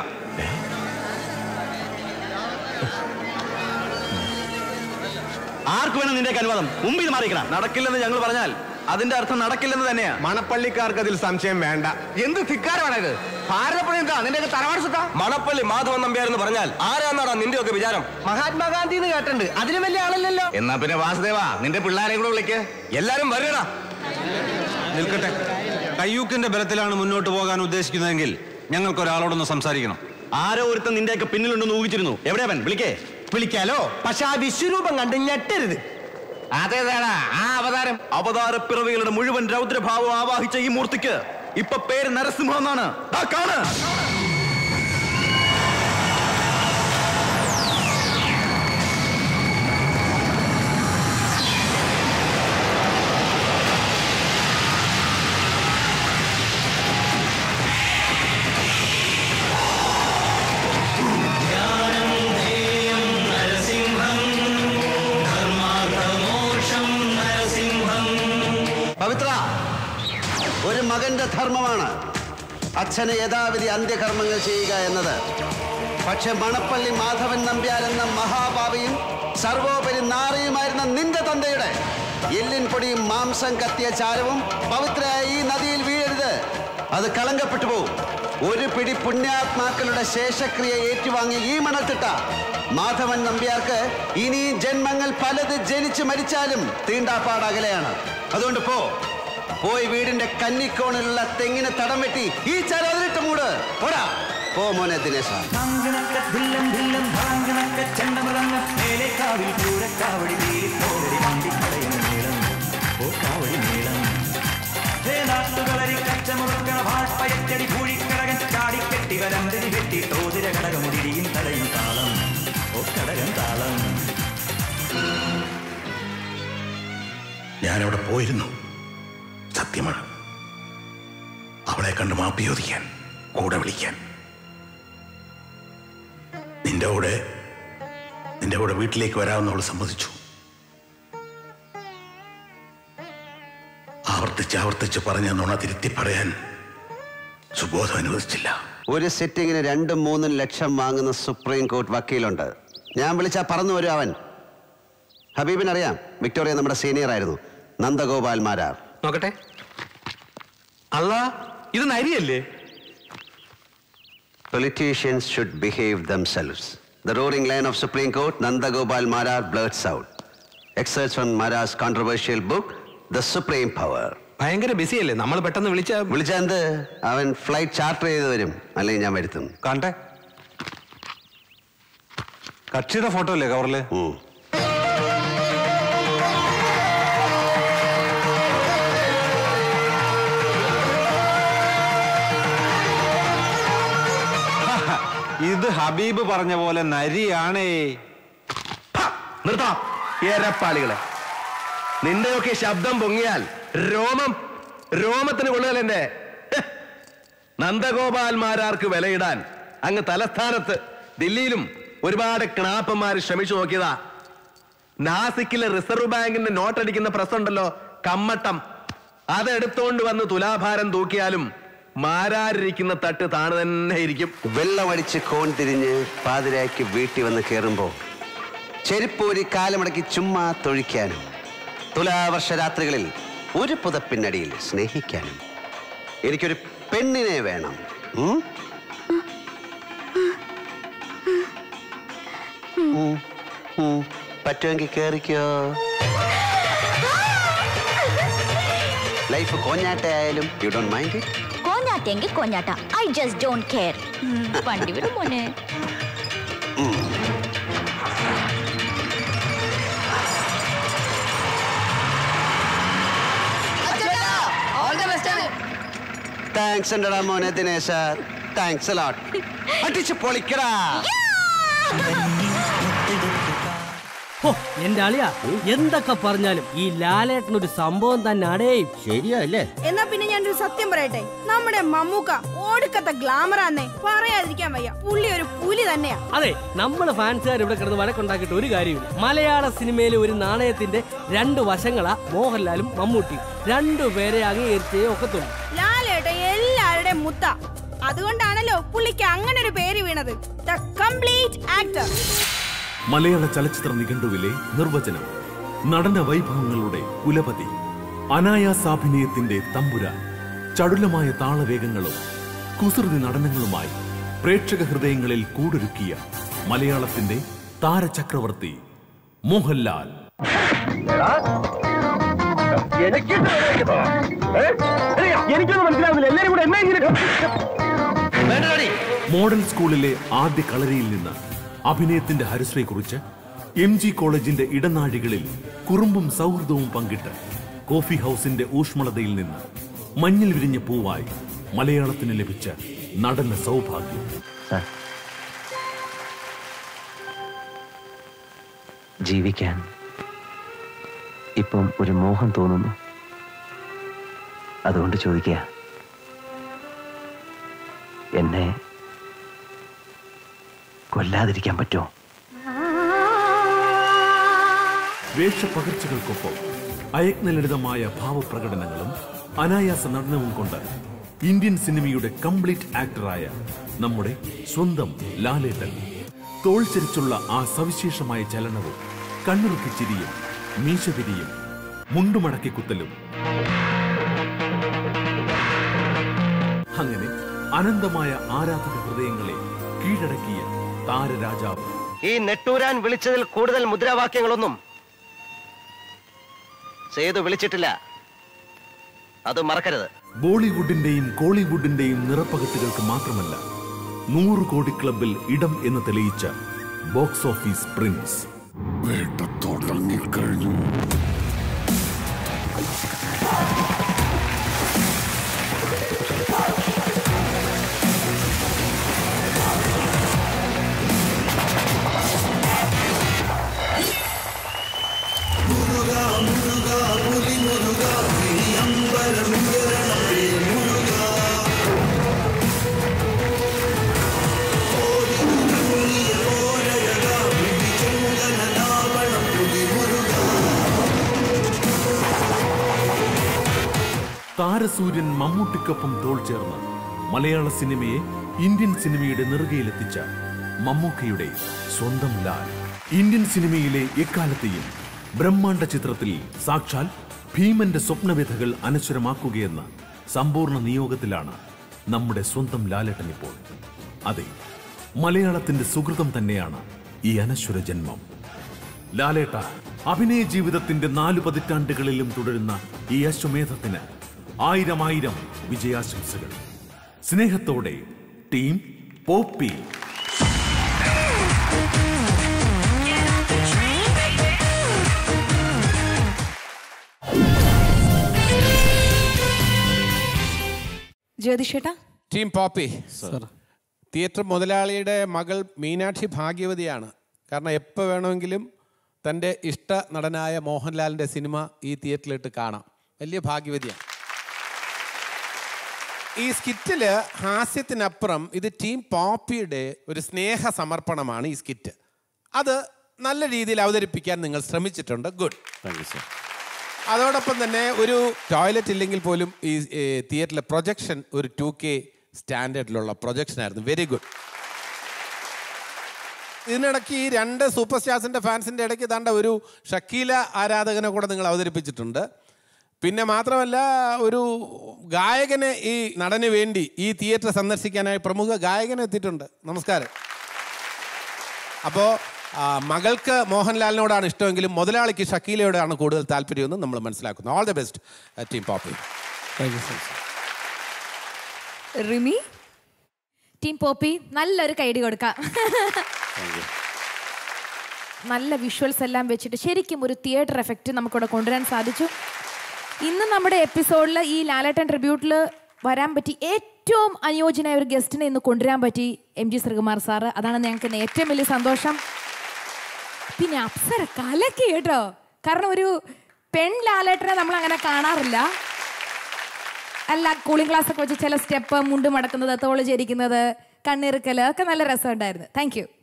ആർക്ക് വേണം നിന്റെ അനുവാദം? മുമ്പിൽ മാറിക്കണം. നടക്കില്ലെന്ന് ഞങ്ങൾ പറഞ്ഞാൽ അതിന്റെ അർത്ഥം നടക്കില്ലെന്ന് തന്നെയാ. മണപ്പള്ളിക്കാർക്ക് അതിൽ സംശയം വേണ്ട. എന്ത് ധിക്കാരമാണിത്? ഭാരതപ്പുഴ എന്താ നിന്റെ തറവാട്? മണപ്പള്ളി മാധവൻ നമ്പ്യാർ എന്ന് പറഞ്ഞാൽ ആരാന്നാടാ നിന്റെ ഒക്കെ വിചാരം? മഹാത്മാഗാന്ധി എന്ന് കേട്ടിട്ടുണ്ട്. അതിന് വലിയ ആളല്ലല്ലോ. എന്നാ പിന്നെ വാസുദേവ, നിന്റെ പിള്ളേരെ കൂടെ വിളിക്ക്. എല്ലാരും വരണ. നിൽക്കട്ടെ. കയ്യൂക്കിന്റെ ബലത്തിലാണ് മുന്നോട്ട് പോകാൻ ഉദ്ദേശിക്കുന്നതെങ്കിൽ ഞങ്ങൾക്ക് ഒരാളോടൊന്ന് സംസാരിക്കണം. ആരോ ഒരുത്തൻ നിന്റെയൊക്കെ പിന്നിലുണ്ടെന്ന് ഊഹിച്ചിരുന്നു. എവിടെയാവൻ? വിളിക്കേ. വിളിക്കാലോ, പക്ഷെ ആ വിശ്വരൂപം കണ്ട് ഞെട്ടരുത്. അതേതാടാ ആ അവതാരം? അവതാര പിറവികളുടെ മുഴുവൻ രൗദ്രഭാവം ആവാഹിച്ച ഈ മൂർത്തിക്ക് ഇപ്പൊ പേര് നരസിംഹം എന്നാണ്. കാണ്. പവിത്ര, ഒരു മകന്റെ ധർമ്മമാണ് അച്ഛന് യഥാവിധി അന്ത്യകർമ്മങ്ങൾ ചെയ്യുക എന്നത്. പക്ഷെ മണപ്പള്ളി മാധവൻ നമ്പ്യാർ എന്ന മഹാഭാവിയും സർവോപരി നാറിയുമായിരുന്ന നിന്റെ തന്തയുടെ എല്ലിൻ പൊടിയും മാംസം കത്തിയ ചാരവും പവിത്രയായ ഈ നദിയിൽ വീഴരുത്. അത് കളങ്കപ്പെട്ടു പോവും. ഒരു പിടി പുണ്യാത്മാക്കളുടെ ശേഷക്രിയ ഏറ്റുവാങ്ങി ഈ മണത്തിട്ട മാധവൻ നമ്പ്യാർക്ക് ഇനി ജന്മങ്ങൾ പലത് ജനിച്ച് മരിച്ചാലും തീണ്ടാപ്പാടകലെയാണ്. അതുകൊണ്ട് പോ പോയി വീടിന്റെ കന്നിക്കോണിലുള്ള തെങ്ങിന് തടം വെട്ടി ഈ ചരതിലിട്ട് മൂട്. പോടാ, പോ മോനെ ദിനേശ. ഞാനവിടെ പോയിരുന്നു, സത്യമാണ്. അവളെ കണ്ട് മാപ്പി ചോദിക്കാൻ, കൂടെ വിളിക്കാൻ. നിന്റെ കൂടെ നിന്റെ കൂടെ വീട്ടിലേക്ക് വരാമെന്ന് അവൾ സമ്മതിച്ചു. ആവർത്തിച്ച് ആവർത്തിച്ച് പറഞ്ഞ നുണ തിരുത്തി പറയാൻ സുബോധം അനുവദിച്ചില്ല. ഒരു സിറ്റിങ്ങിന് രണ്ടും മൂന്നും ലക്ഷം വാങ്ങുന്ന സുപ്രീം കോർട്ട് വക്കീലുണ്ട്. ഞാൻ വിളിച്ചാ പറന്നു വരും അവൻ. ഹബീബിനറിയാം, വിക്ടോറിയ നമ്മുടെ സീനിയർ ആയിരുന്നു. നന്ദഗോപാൽ മാരാർ. നോക്കട്ടെ. അല്ല, ഇത് നരിയല്ലേ? Politicians should behave themselves. The roaring lion of Supreme Court, Nanda Gopal Marar, blurts out. Excerpts from Marar's controversial book, The Supreme Power. ഭയങ്കര ബിസി അല്ലേ? നമ്മൾ പെട്ടെന്ന് വിളിച്ച വിളിച്ച എന്ത്? അവൻ ഫ്ലൈറ്റ് ചാർട്ടർ ചെയ്ത് വരും, അല്ലെങ്കിൽ ഞാൻ വരുത്തും. കാണട്ടെ. കക്ഷിയുടെ ഫോട്ടോ അല്ലേ കവറില്? ഇത് ഹബീബ് പറഞ്ഞ പോലെ നരിയാണേ. നിർത്താം ഏരപ്പാളികളെ. നിന്റെയൊക്കെ ശബ്ദം പൊങ്ങിയാൽ രോമം രോമത്തിന് കൊള്ളുകയല്ല എന്റെ. നന്ദഗോപാൽ മാരാർക്ക് വിലയിടാൻ അങ്ങ് തലസ്ഥാനത്ത് ദില്ലിയിലും ഒരുപാട് ക്ണാപ്പന്മാർ ശ്രമിച്ചു നോക്കിയതാ. നാസിക്കിലെ റിസർവ് ബാങ്കിന്റെ നോട്ടടിക്കുന്ന പ്രസ് ഉണ്ടല്ലോ, കമ്മട്ടം, അതെടുത്തോണ്ട് വന്ന് തുലാഭാരം തൂക്കിയാലും മാരാരിരിക്കുന്ന തട്ട് താണ് തന്നെ ഇരിക്കും. വെള്ളമടിച്ച് കോൺ തിരിഞ്ഞ് പാതിരായ്ക്ക് വീട്ടിൽ വന്ന് കയറുമ്പോ ചെരുപ്പൂരി കാലമടക്കി ചുമ്മാ തൊഴിക്കാനും തുലാവർഷ രാത്രികളിൽ ഒരു പുതപ്പിനടിയിൽ സ്നേഹിക്കാനും എനിക്കൊരു പെണ്ണിനെ വേണം. പറ്റുമെങ്കിൽ കേറിക്കോ. ലൈഫ് കോഞ്ഞാട്ടയായാലും യു ഡോണ്ട് മൈൻഡ് ഇറ്റ്? കോഞ്ഞാട്ടെങ്കിൽ കോഞ്ഞാട്ട, ഐ ജസ്റ്റ് ഡോണ്ട് കെയർ. വണ്ടി വിടും മോനെ. താങ്ക്സ് ഉണ്ടടാ മോനെ ദിനേശ, താങ്ക്സ് എ ലോട്ട്. അടിച്ച് പൊളിക്കടാ. എന്റെ അളിയാ, എന്തൊക്കെ പറഞ്ഞാലും ഈ ലാലേട്ടനൊരു സംഭവം തന്നെ അടേ. ശരിയല്ലേ? എന്നാ പിന്നെ ഞാനൊരു സത്യം പറയട്ടെ, നമ്മുടെ മമ്മൂക്ക ഓടുക്കത്തെ ഗ്ലാമറാന്നേ, പറയാതിരിക്കാൻ വയ്യ. പുള്ളി ഒരു പുലി തന്നെയാ. അതെ, നമ്മള് ഫാൻസുകാർ ഇവിടെ കിടന്ന് വഴക്കുണ്ടാക്കിയിട്ട് ഒരു കാര്യമില്ല. മലയാള സിനിമയിലെ ഒരു നാണയത്തിന്റെ രണ്ട് വശങ്ങളാ മോഹൻലാലും മമ്മൂട്ടിയും. രണ്ടുപേരെ അംഗീകരിച്ചേ ഒക്കത്തുള്ളൂ. ലാലേട്ട എല്ലാവരുടെയും മുത്ത. അതുകൊണ്ടാണല്ലോ പുള്ളിക്ക് അങ്ങനെ ഒരു പേര് വീണത്, ദ കംപ്ലീറ്റ് ആക്ടർ. മലയാള ചലച്ചിത്ര നിഘണ്ടുവിലെ നിർവചനം: നടന വൈഭവങ്ങളുടെ കുലപതി, അനായാസാഭിനയത്തിന്റെ തമ്പുരാൻ, ചടുലമായ താളവേഗങ്ങളും കുസൃതി നടനങ്ങളുമായി പ്രേക്ഷക ഹൃദയങ്ങളിൽ കൂടൊരുക്കിയ മലയാളത്തിന്റെ താരചക്രവർത്തി മോഹൻലാൽ. മോഡൽ സ്കൂളിലെ ആദ്യ കളരിയിൽ നിന്ന് അഭിനയത്തിന്റെ ഹരിശ്രീ കുറിച്ച് എം ജി കോളേജിന്റെ ഇടനാഴികളിൽ കുറുമ്പും സൗഹൃദവും പങ്കിട്ട് കോഫി ഹൗസിന്റെ ഊഷ്മളതയിൽ നിന്ന് മഞ്ഞിൽ വിരിഞ്ഞ പൂവായി മലയാളത്തിന് ലഭിച്ച നടന സൗഭാഗ്യം. ജീവിക്കാൻ ഇപ്പം ഒരു മോഹം തോന്നുന്നു. അതുകൊണ്ട് ചോദിക്കുക, എന്നെ കൊല്ലാതിരിക്കാൻ പറ്റുമോ? വേഷപ്പകർച്ചകൾക്കൊപ്പം അയജ്ഞലളിതമായ ഭാവപ്രകടനങ്ങളും അനായാസ നടനവും കൊണ്ട് ഇന്ത്യൻ സിനിമയുടെ കംപ്ലീറ്റ് ആക്ടറായ നമ്മുടെ സ്വന്തം ലാലേട്ടൻ. തോൾ ചരിച്ചുള്ള ആ സവിശേഷമായ ചലനവും കണ്ണുറുക്കി ചിരിയും മീശപിരിയും മുണ്ടുമടക്കി കുത്തലും, അങ്ങനെ അനന്തമായ ആരാധക ഹൃദയങ്ങളെ കീഴടക്കിയ താരരാജാവ്. ഈ നെട്ടൂരാൻ വിളിച്ചതിൽ കൂടുതൽ മുദ്രാവാക്യങ്ങളൊന്നും സേതു വിളിച്ചിട്ടില്ല, അത് മറക്കരുത്. ബോളിവുഡിന്റെയും കോളിവുഡിന്റെയും നിറപ്പകട്ടുകൾക്ക് മാത്രമല്ല, നൂറ് കോടി ക്ലബിൽ ഇടം എന്ന് തെളിയിച്ച ബോക്സ് ഓഫീസ് പ്രിൻസ്. വേട്ട തുടങ്ങിക്കഴിഞ്ഞു. താരസൂര്യൻ മമ്മൂട്ടിക്കൊപ്പം തോൾ ചേർന്ന് മലയാള സിനിമയെ ഇന്ത്യൻ സിനിമയുടെ നെറുകയിലെത്തിച്ച മമ്മൂക്കയുടെ സ്വന്തം ലാൽ. ഇന്ത്യൻ സിനിമയിലെ എക്കാലത്തെയും ബ്രഹ്മാണ്ഡ ചിത്രത്തിൽ സാക്ഷാൽ ഭീമന്റെ സ്വപ്നവ്യഥകൾ അനശ്വരമാക്കുകയെന്ന സമ്പൂർണ്ണ നിയോഗത്തിലാണ് നമ്മുടെ സ്വന്തം ലാലേട്ടൻ ഇപ്പോൾ. അതെ, മലയാളത്തിന്റെ സുഹൃതം തന്നെയാണ് ഈ അനശ്വര ജന്മം. ലാലേട്ട, അഭിനയ ജീവിതത്തിന്റെ നാലു പതിറ്റാണ്ടുകളിലും തുടരുന്ന ഈ അശ്വമേധത്തിന് ആയിരം ആയിരം വിജയാശംസകൾ. സ്നേഹത്തോടെ ടീം പോപ്പി. ജ്യോതിഷേട്ടാ, ടീം പോപ്പി. തിയേറ്റർ മുതലാളിയുടെ മകൾ മീനാക്ഷി ഭാഗ്യവതിയാണ്. കാരണം എപ്പോൾ വേണമെങ്കിലും തൻ്റെ ഇഷ്ട നടനായ മോഹൻലാലിൻ്റെ സിനിമ ഈ തിയേറ്ററിലിട്ട് കാണാം. വലിയ ഭാഗ്യവതിയാണ്. ഈ സ്കിറ്റിൽ ഹാസ്യത്തിനപ്പുറം ഇത് ടീം പോപ്പിയുടെ ഒരു സ്നേഹ സമർപ്പണമാണ് ഈ സ്കിറ്റ്. അത് നല്ല രീതിയിൽ അവതരിപ്പിക്കാൻ നിങ്ങൾ ശ്രമിച്ചിട്ടുണ്ട്. ഗുഡ്. Thank you sir. അതോടൊപ്പം തന്നെ ഒരു ടോയ്ലറ്റ് ഇല്ലെങ്കിൽ പോലും ഈ തിയേറ്ററിലെ പ്രൊജക്ഷൻ ഒരു ടു കെ സ്റ്റാൻഡേർഡിലുള്ള പ്രൊജക്ഷൻ ആയിരുന്നു. Very good. ഇതിനിടയ്ക്ക് ഈ രണ്ട് സൂപ്പർ സ്റ്റാർസിൻ്റെ ഫാൻസിൻ്റെ ഇടയ്ക്ക് താണ്ട ഒരു ഷക്കീല ആരാധകനെ കൂടെ നിങ്ങൾ അവതരിപ്പിച്ചിട്ടുണ്ട്. പിന്നെ മാത്രമല്ല ഒരു ഗായകനെ ഈ നടന് വേണ്ടി ഈ തിയേറ്റർ സന്ദർശിക്കാനായി പ്രമുഖ ഗായകനെ എത്തിയിട്ടുണ്ട്. നമസ്കാരം. അപ്പോൾ മകൾക്ക് മോഹൻലാലിനോടാണ് ഇഷ്ടമെങ്കിലും മുതലാളിക്ക് ഷക്കീലയോടാണ് കൂടുതൽ താല്പര്യമെന്ന് നമ്മൾ മനസ്സിലാക്കുന്നു. All the best team Poppy. Thank you so much. Rimi, team Poppy നല്ലൊരു കൈഡി കൊടുക്കാം. നല്ല വിഷ്വൽസ് എല്ലാം വെച്ചിട്ട് ശരിക്കും ഒരു തിയേറ്റർ എഫക്റ്റ് നമുക്കിവിടെ കൊണ്ടുവരാൻ സാധിച്ചു. ഇന്ന് നമ്മുടെ എപ്പിസോഡിൽ ഈ ലാലേട്ടൻ ട്രിബ്യൂട്ടിൽ വരാൻ പറ്റി ഏറ്റവും അനുയോജ്യനായ ഒരു ഗസ്റ്റിനെ ഇന്ന് കൊണ്ടുവരാൻ പറ്റി എം ജി ശ്രീകുമാർ സാറ്. അതാണ് ഞങ്ങൾക്ക് ഏറ്റവും വലിയ സന്തോഷം. പിന്നെ അപ്സര കലക്കി കേട്ടോ. കാരണം ഒരു പെൺ ലാലേട്ടനെ നമ്മൾ അങ്ങനെ കാണാറില്ല. അല്ല, കൂളിംഗ് ക്ലാസ് ഒക്കെ വെച്ച് ചില സ്റ്റെപ്പ്, മുണ്ട് മടക്കുന്നത്, തോള് ചരിക്കുന്നത്, കണ്ണിറുക്കല് ഒക്കെ നല്ല രസമുണ്ടായിരുന്നു. Thank you.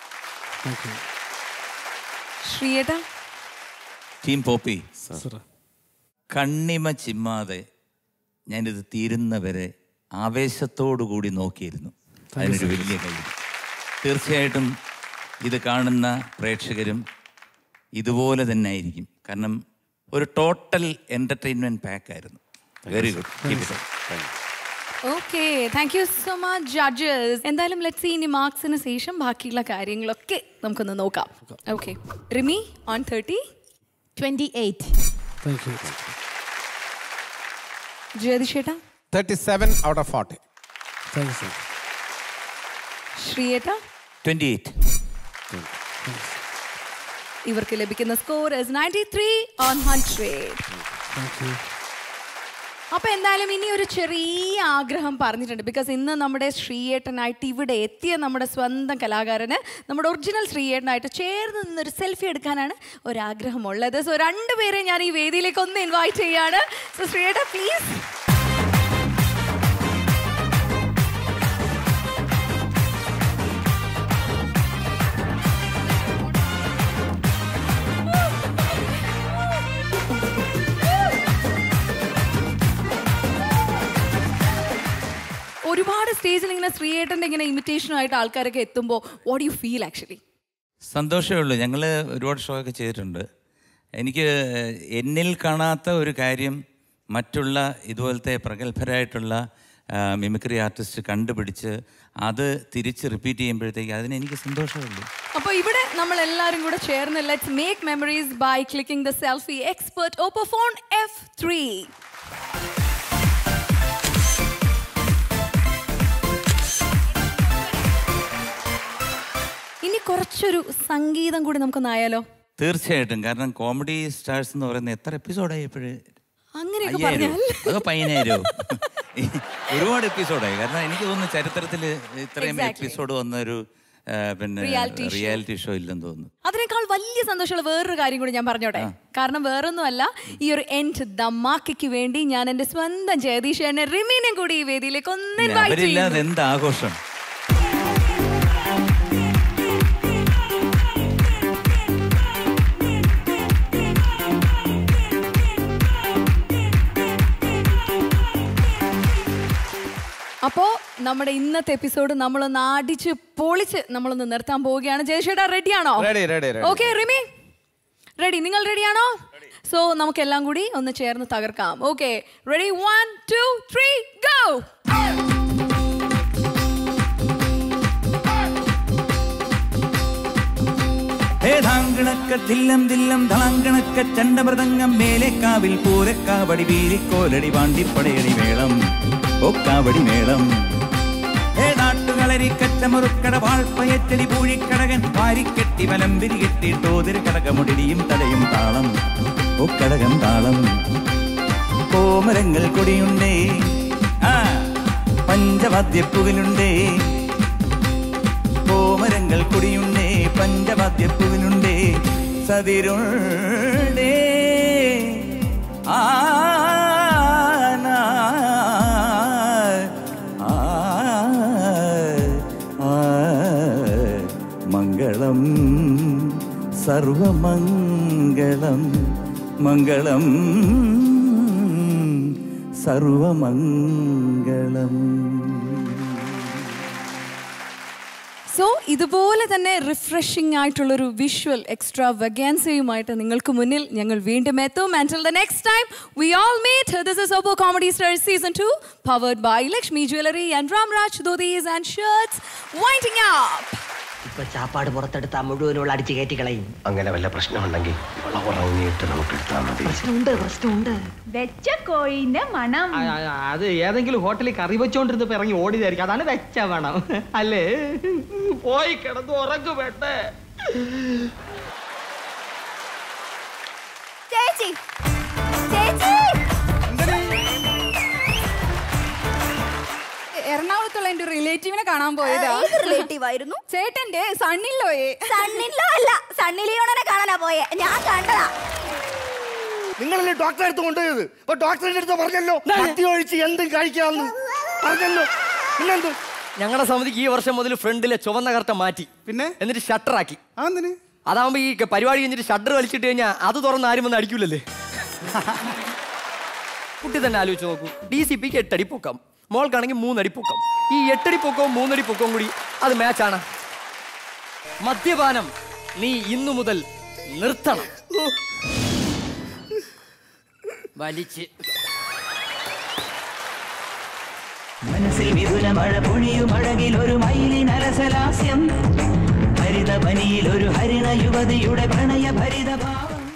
ശ്രീയേട്ട, ടീം പോപ്പി, കണ്ണിമ ചിമ്മാതെ ഞാനിത് തീരുന്നവരെ ആവേശത്തോടു കൂടി നോക്കിയിരുന്നു. അതിനൊരു വലിയ കഴിവ്. തീർച്ചയായിട്ടും ഇത് കാണുന്ന പ്രേക്ഷകരും ഇതുപോലെ തന്നെ ആയിരിക്കും. കാരണം ഒരു ടോട്ടൽ എൻ്റർടൈൻമെൻറ്റ് പാക്കായിരുന്നു. Very good. Okay, thank you so much judges. എന്തായാലും ലെറ്റ്സ് സീ ഇനി മാർക്സിന് ശേഷം ബാക്കിയുള്ള കാര്യങ്ങളൊക്കെ നമുക്കൊന്ന് നോക്കാം. Okay, Rimi on thirty. Twenty eight. ജ്യോതിഷേട്ടാ thirty seven out of forty. ശ്രീയേട്ടാ ട്വന്റി എയ്റ്റ്. ഇവർക്ക് ലഭിക്കുന്ന score is ninety three on hundred. അപ്പൊ എന്തായാലും ഇനി ഒരു ചെറിയ ആഗ്രഹം പറഞ്ഞിട്ടുണ്ട്. ബിക്കോസ് ഇന്ന് നമ്മുടെ ശ്രീയേട്ടനായിട്ട് ഇവിടെ എത്തിയ നമ്മുടെ സ്വന്തം കലാകാരന് നമ്മുടെ ഒറിജിനൽ ശ്രീയേട്ടനായിട്ട് ചേർന്ന് നിന്നൊരു സെൽഫി എടുക്കാനാണ് ഒരാഗ്രഹമുള്ളത്. സോ രണ്ടുപേരെ ഞാൻ ഈ വേദിയിലേക്ക് ഒന്ന് ഇൻവൈറ്റ് ചെയ്യാണ്. സോ ശ്രീയേട്ട പ്ലീസ്. ഒരുപാട് സ്റ്റേജിൽ ഇങ്ങനെ ശ്രീയേട്ടൻ്റെ ഇങ്ങനെ ഇമിറ്റേഷനുമായിട്ട് ആൾക്കാരൊക്കെ എത്തുമ്പോൾ വാട്ട് യു ഫീൽ ആക്ച്വലി? സന്തോഷമേ ഉള്ളൂ. ഞങ്ങൾ ഒരുപാട് ഷോ ഒക്കെ ചെയ്തിട്ടുണ്ട്. എനിക്ക് എന്നിൽ കാണാത്ത ഒരു കാര്യം മറ്റുള്ള ഇതുപോലത്തെ പ്രഗത്ഭരായിട്ടുള്ള മിമിക്രി ആർട്ടിസ്റ്റ് കണ്ടുപിടിച്ച് അത് തിരിച്ച് റിപ്പീറ്റ് ചെയ്യുമ്പോഴത്തേക്ക് അതിനെനിക്ക് സന്തോഷമുള്ളൂ. അപ്പോൾ ഇവിടെ നമ്മൾ എല്ലാവരും കൂടെ ചേർന്ന് let's make memories by clicking the selfie expert Oppo phone F three. ഇനി കുറച്ചൊരു സംഗീതം കൂടി നമുക്കൊന്നായാലോ? തീർച്ചയായിട്ടും. കാരണം കോമഡി സ്റ്റാർസ് എന്ന് പറയുന്നത് എത്ര എപ്പിസോഡായി ഇപ്പോഴേ? അങ്ങനെയൊക്കെ പറഞ്ഞാൽ അതോ പതിനായിരോ? ഒരുപാട് എപ്പിസോഡായി. കാരണം എനിക്ക് തോന്നുന്നു ചരിത്രത്തിൽ ഇത്രയും എപ്പിസോഡ് വന്നൊരു പിന്നെ റിയാലിറ്റി ഷോ ഇല്ലെന്ന് തോന്നുന്നു. അതിനേക്കാൾ വലിയ സന്തോഷമുള്ള വേറൊരു കാര്യം കൂടി ഞാൻ പറഞ്ഞോട്ടെ. കാരണം വേറൊന്നുമല്ല, ഈ ഒരു എൻഡ് ദമാക്കിക്ക് വേണ്ടി ഞാൻ എന്റെ സ്വന്തം ജഗദീഷനെ റിമീനെ കൂടി ഈ വേദിയിലേക്ക് ഒന്ന് ഇൻവൈറ്റ് ചെയ്യുന്നു. എന്ത് ആഘോഷം! അപ്പോ നമ്മുടെ ഇന്നത്തെ എപ്പിസോഡ് നമ്മളൊന്ന് അടിച്ച് പൊളിച്ച് നമ്മളൊന്ന് നിർത്താൻ പോവുകയാണ്. ജയശേട്ടാ റെഡിയാണോ? Okay Rimi ready. നിങ്ങൾ റെഡിയാണോ? സോ നമുക്ക് എല്ലാം കൂടി ഒന്ന് ചേർന്ന് തകർക്കാം. Okay, ready? One two three go. തളാങ്കണക്ക തില്ലം തില്ലം തളാങ്കണക്ക ചണ്ടമൃതങ്ങം മേലേക്കാവിൽ പൂരക്കാവടി വീരിക്കോലടി വാണ്ടിപ്പടയടി മേളം ഒക്കാവടി മേളം ഏ നാട്ടുകളരി കച്ചമുറുക്കട വാൾപ്പയറ്റടി പൂഴിക്കടകൻ വാരിക്കെട്ടി വലം വിരികെട്ടി തോതിരി കടകമുടിയും തടയും താളം ഒക്കടകം താളം കോമരങ്ങൾ കൊടിയുണ്ടേ ആ പഞ്ചവാദ്യപ്പുവിലുണ്ടേ കോമരങ്ങൾ കൊടിയുണ്ടേ പഞ്ചവാദ്യപ്പുവിലുണ്ടേ സതിരുണ്ടേ ആ മംഗളം സർവമംഗളം മംഗളം സർവമംഗളം. സോ ഇതുപോലെ തന്നെ റിഫ്രഷിംഗ് ആയിട്ടുള്ളൊരു വിഷ്വൽ എക്സ്ട്രാ വഗാൻസയുമായിട്ട് നിങ്ങൾക്ക് മുന്നിൽ ഞങ്ങൾ വീണ്ടും എത്തും. Until the next time we all meet. This is Oppo Comedy Stars Season two, powered by Lakshmi Jewelry and Ramraj Dhodis and Shirts. Winding up. ഇപ്പൊ ചാപ്പാട് പുറത്തെടുത്താൽ മുഴുവനുള്ള അടിച്ചു കയറ്റി കളയും. അങ്ങനെ വല്ല പ്രശ്നമുണ്ടെങ്കിൽ ഉറങ്ങിയിട്ട് നമുക്ക് എടുത്താൽ മതി. പ്രശ്നമുണ്ട് പ്രശ്നമുണ്ട് വെച്ച കോഴിന്റെ മണം. അത് ഏതെങ്കിലും ഹോട്ടലിൽ കറി വെച്ചോണ്ടിരുന്നപ്പോ ഇറങ്ങി ഓടിയതായിരിക്കും. അതാണ് വെച്ച വേണം അല്ലേ? പോയി കിടന്നു ഉറങ്ങു വേണ്ടേ? ചേച്ചി ചേച്ചി എറണാകുളത്തുള്ള എന്റെ റിലേറ്റീവിനെ കാണാൻ പോയതാ. റിലേറ്റീവ് ആയിരുന്നു ചേട്ടന്റെ സണ്ണില്ലോയെ. സണ്ണില്ലോ അല്ല, സണ്ണി ലിയോണനെ കാണാനാ പോയെ. ഞാൻ കണ്ടതാ. നിങ്ങളല്ലേ ഡോക്ടറെ അടുത്ത് കൊണ്ടുപോയത്? അപ്പൊ ഡോക്ടറിന്റെ അടുത്ത് പറഞ്ഞല്ലോ മദ്യം ഒഴിച്ച് എന്തും കഴിക്കാമെന്ന് പറഞ്ഞല്ലോ. പിന്നെന്ത്? ഞങ്ങളുടെ സമിതിക്ക് ഈ വർഷം മുതൽ ഫ്രണ്ടിലെ ചുവന്ന കർട്ട മാറ്റി, പിന്നെ എന്നിട്ട് ഷട്ടറാക്കി. അതാവുമ്പോ ഈ പരിപാടി കഴിഞ്ഞിട്ട് ഷട്ടർ വലിച്ചിട്ട് കഴിഞ്ഞാൽ അത് തുറന്ന് ആരും വന്ന് അടിക്കൂലല്ലേ. കുട്ടി തന്നെ ആലോചിച്ച് നോക്കൂ. ഡി സി പിക്ക് എട്ടടി പൊക്കം, മോൾക്കാണെങ്കിൽ മൂന്നടി പൊക്കം. ഈ എട്ടടി പൊക്കവും മൂന്നടി പൊക്കവും കൂടി അത് മാച്ചാണ്. മദ്യപാനം നീ ഇന്നു മുതൽ നിർത്തണം. വലിച്ച് മനസ്സിൽ വിപുല മഴ പൊഴിയും അഴകിൽ ഒരു മയിലിൻ അലസലാസ്യം, ഹരിത പനിയിൽ ഒരു ഹരിണ യുവതിയുടെ പ്രണയ ഭരിത ഭാവം.